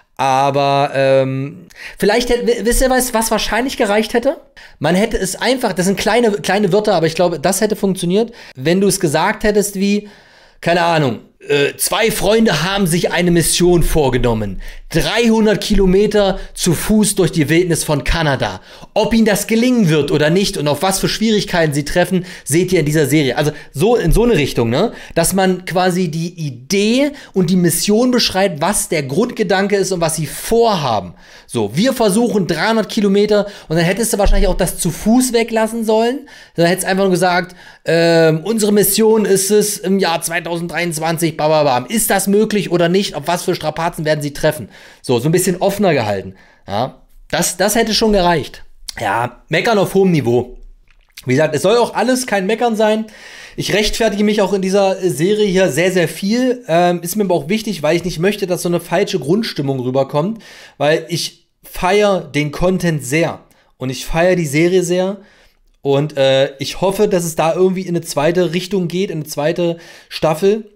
Aber vielleicht wisst ihr, was wahrscheinlich gereicht hätte? Man hätte es einfach, das sind kleine Wörter, aber ich glaube, das hätte funktioniert, wenn du es gesagt hättest wie, keine Ahnung, 2 Freunde haben sich eine Mission vorgenommen. 300 Kilometer zu Fuß durch die Wildnis von Kanada. Ob ihnen das gelingen wird oder nicht und auf was für Schwierigkeiten sie treffen, seht ihr in dieser Serie. Also so in so eine Richtung, ne? Dass man quasi die Idee und die Mission beschreibt, was der Grundgedanke ist und was sie vorhaben. So, wir versuchen 300 Kilometer und dann hättest du wahrscheinlich auch das zu Fuß weglassen sollen. Dann hättest du einfach nur gesagt, unsere Mission ist es im Jahr 2023, bababam. Ist das möglich oder nicht? Auf was für Strapazen werden sie treffen? So ein bisschen offener gehalten. Ja, das hätte schon gereicht. Ja, meckern auf hohem Niveau. Wie gesagt, es soll auch alles kein Meckern sein. Ich rechtfertige mich auch in dieser Serie hier sehr, sehr viel. Ist mir aber auch wichtig, weil ich nicht möchte, dass so eine falsche Grundstimmung rüberkommt. Weil ich feiere den Content sehr. Und ich feiere die Serie sehr. Und ich hoffe, dass es da irgendwie in eine zweite Richtung geht, in eine zweite Staffel.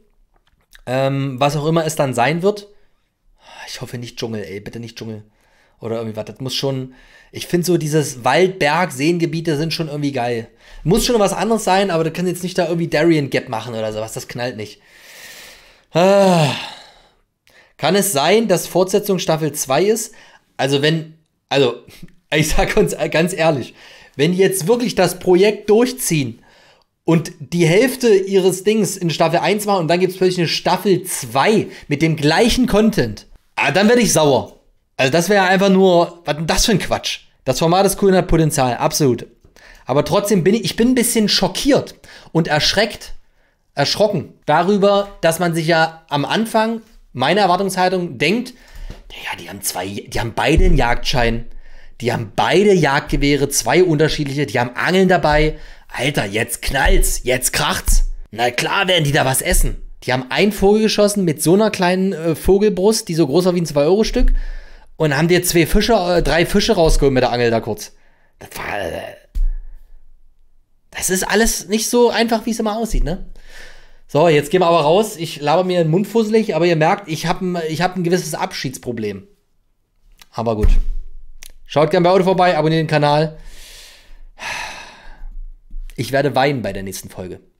Was auch immer es dann sein wird. Ich hoffe nicht Dschungel, ey, bitte nicht Dschungel. Oder irgendwie was, das muss schon. Ich finde so dieses Wald, Berg, Seengebiete sind schon irgendwie geil. Muss schon was anderes sein, aber du kannst jetzt nicht da irgendwie Darien Gap machen oder sowas, das knallt nicht. Kann es sein, dass Fortsetzung Staffel 2 ist? Also ich sag uns ganz ehrlich, wenn die jetzt wirklich das Projekt durchziehen und die Hälfte ihres Dings in Staffel 1 machen und dann gibt es plötzlich eine Staffel 2 mit dem gleichen Content, dann werde ich sauer. Also das wäre einfach nur, was denn das für ein Quatsch? Das Format ist cool und hat Potenzial, absolut. Aber trotzdem bin ich ein bisschen schockiert und erschrocken darüber, dass man sich ja am Anfang, meine Erwartungshaltung, denkt, ja, die haben beide einen Jagdschein, die haben beide Jagdgewehre, 2 unterschiedliche, die haben Angeln dabei. Alter, jetzt knallt's, jetzt kracht's. Na klar werden die da was essen. Die haben einen Vogel geschossen mit so einer kleinen Vogelbrust, die so groß war wie ein 2-Euro-Stück. Und haben dir 3 Fische rausgeholt mit der Angel da kurz. Das ist alles nicht so einfach, wie es immer aussieht, ne? So, jetzt gehen wir aber raus. Ich laber mir den Mund fusselig, aber ihr merkt, ich hab ein gewisses Abschiedsproblem. Aber gut. Schaut gerne bei Auto vorbei, abonniert den Kanal. Ich werde weinen bei der nächsten Folge.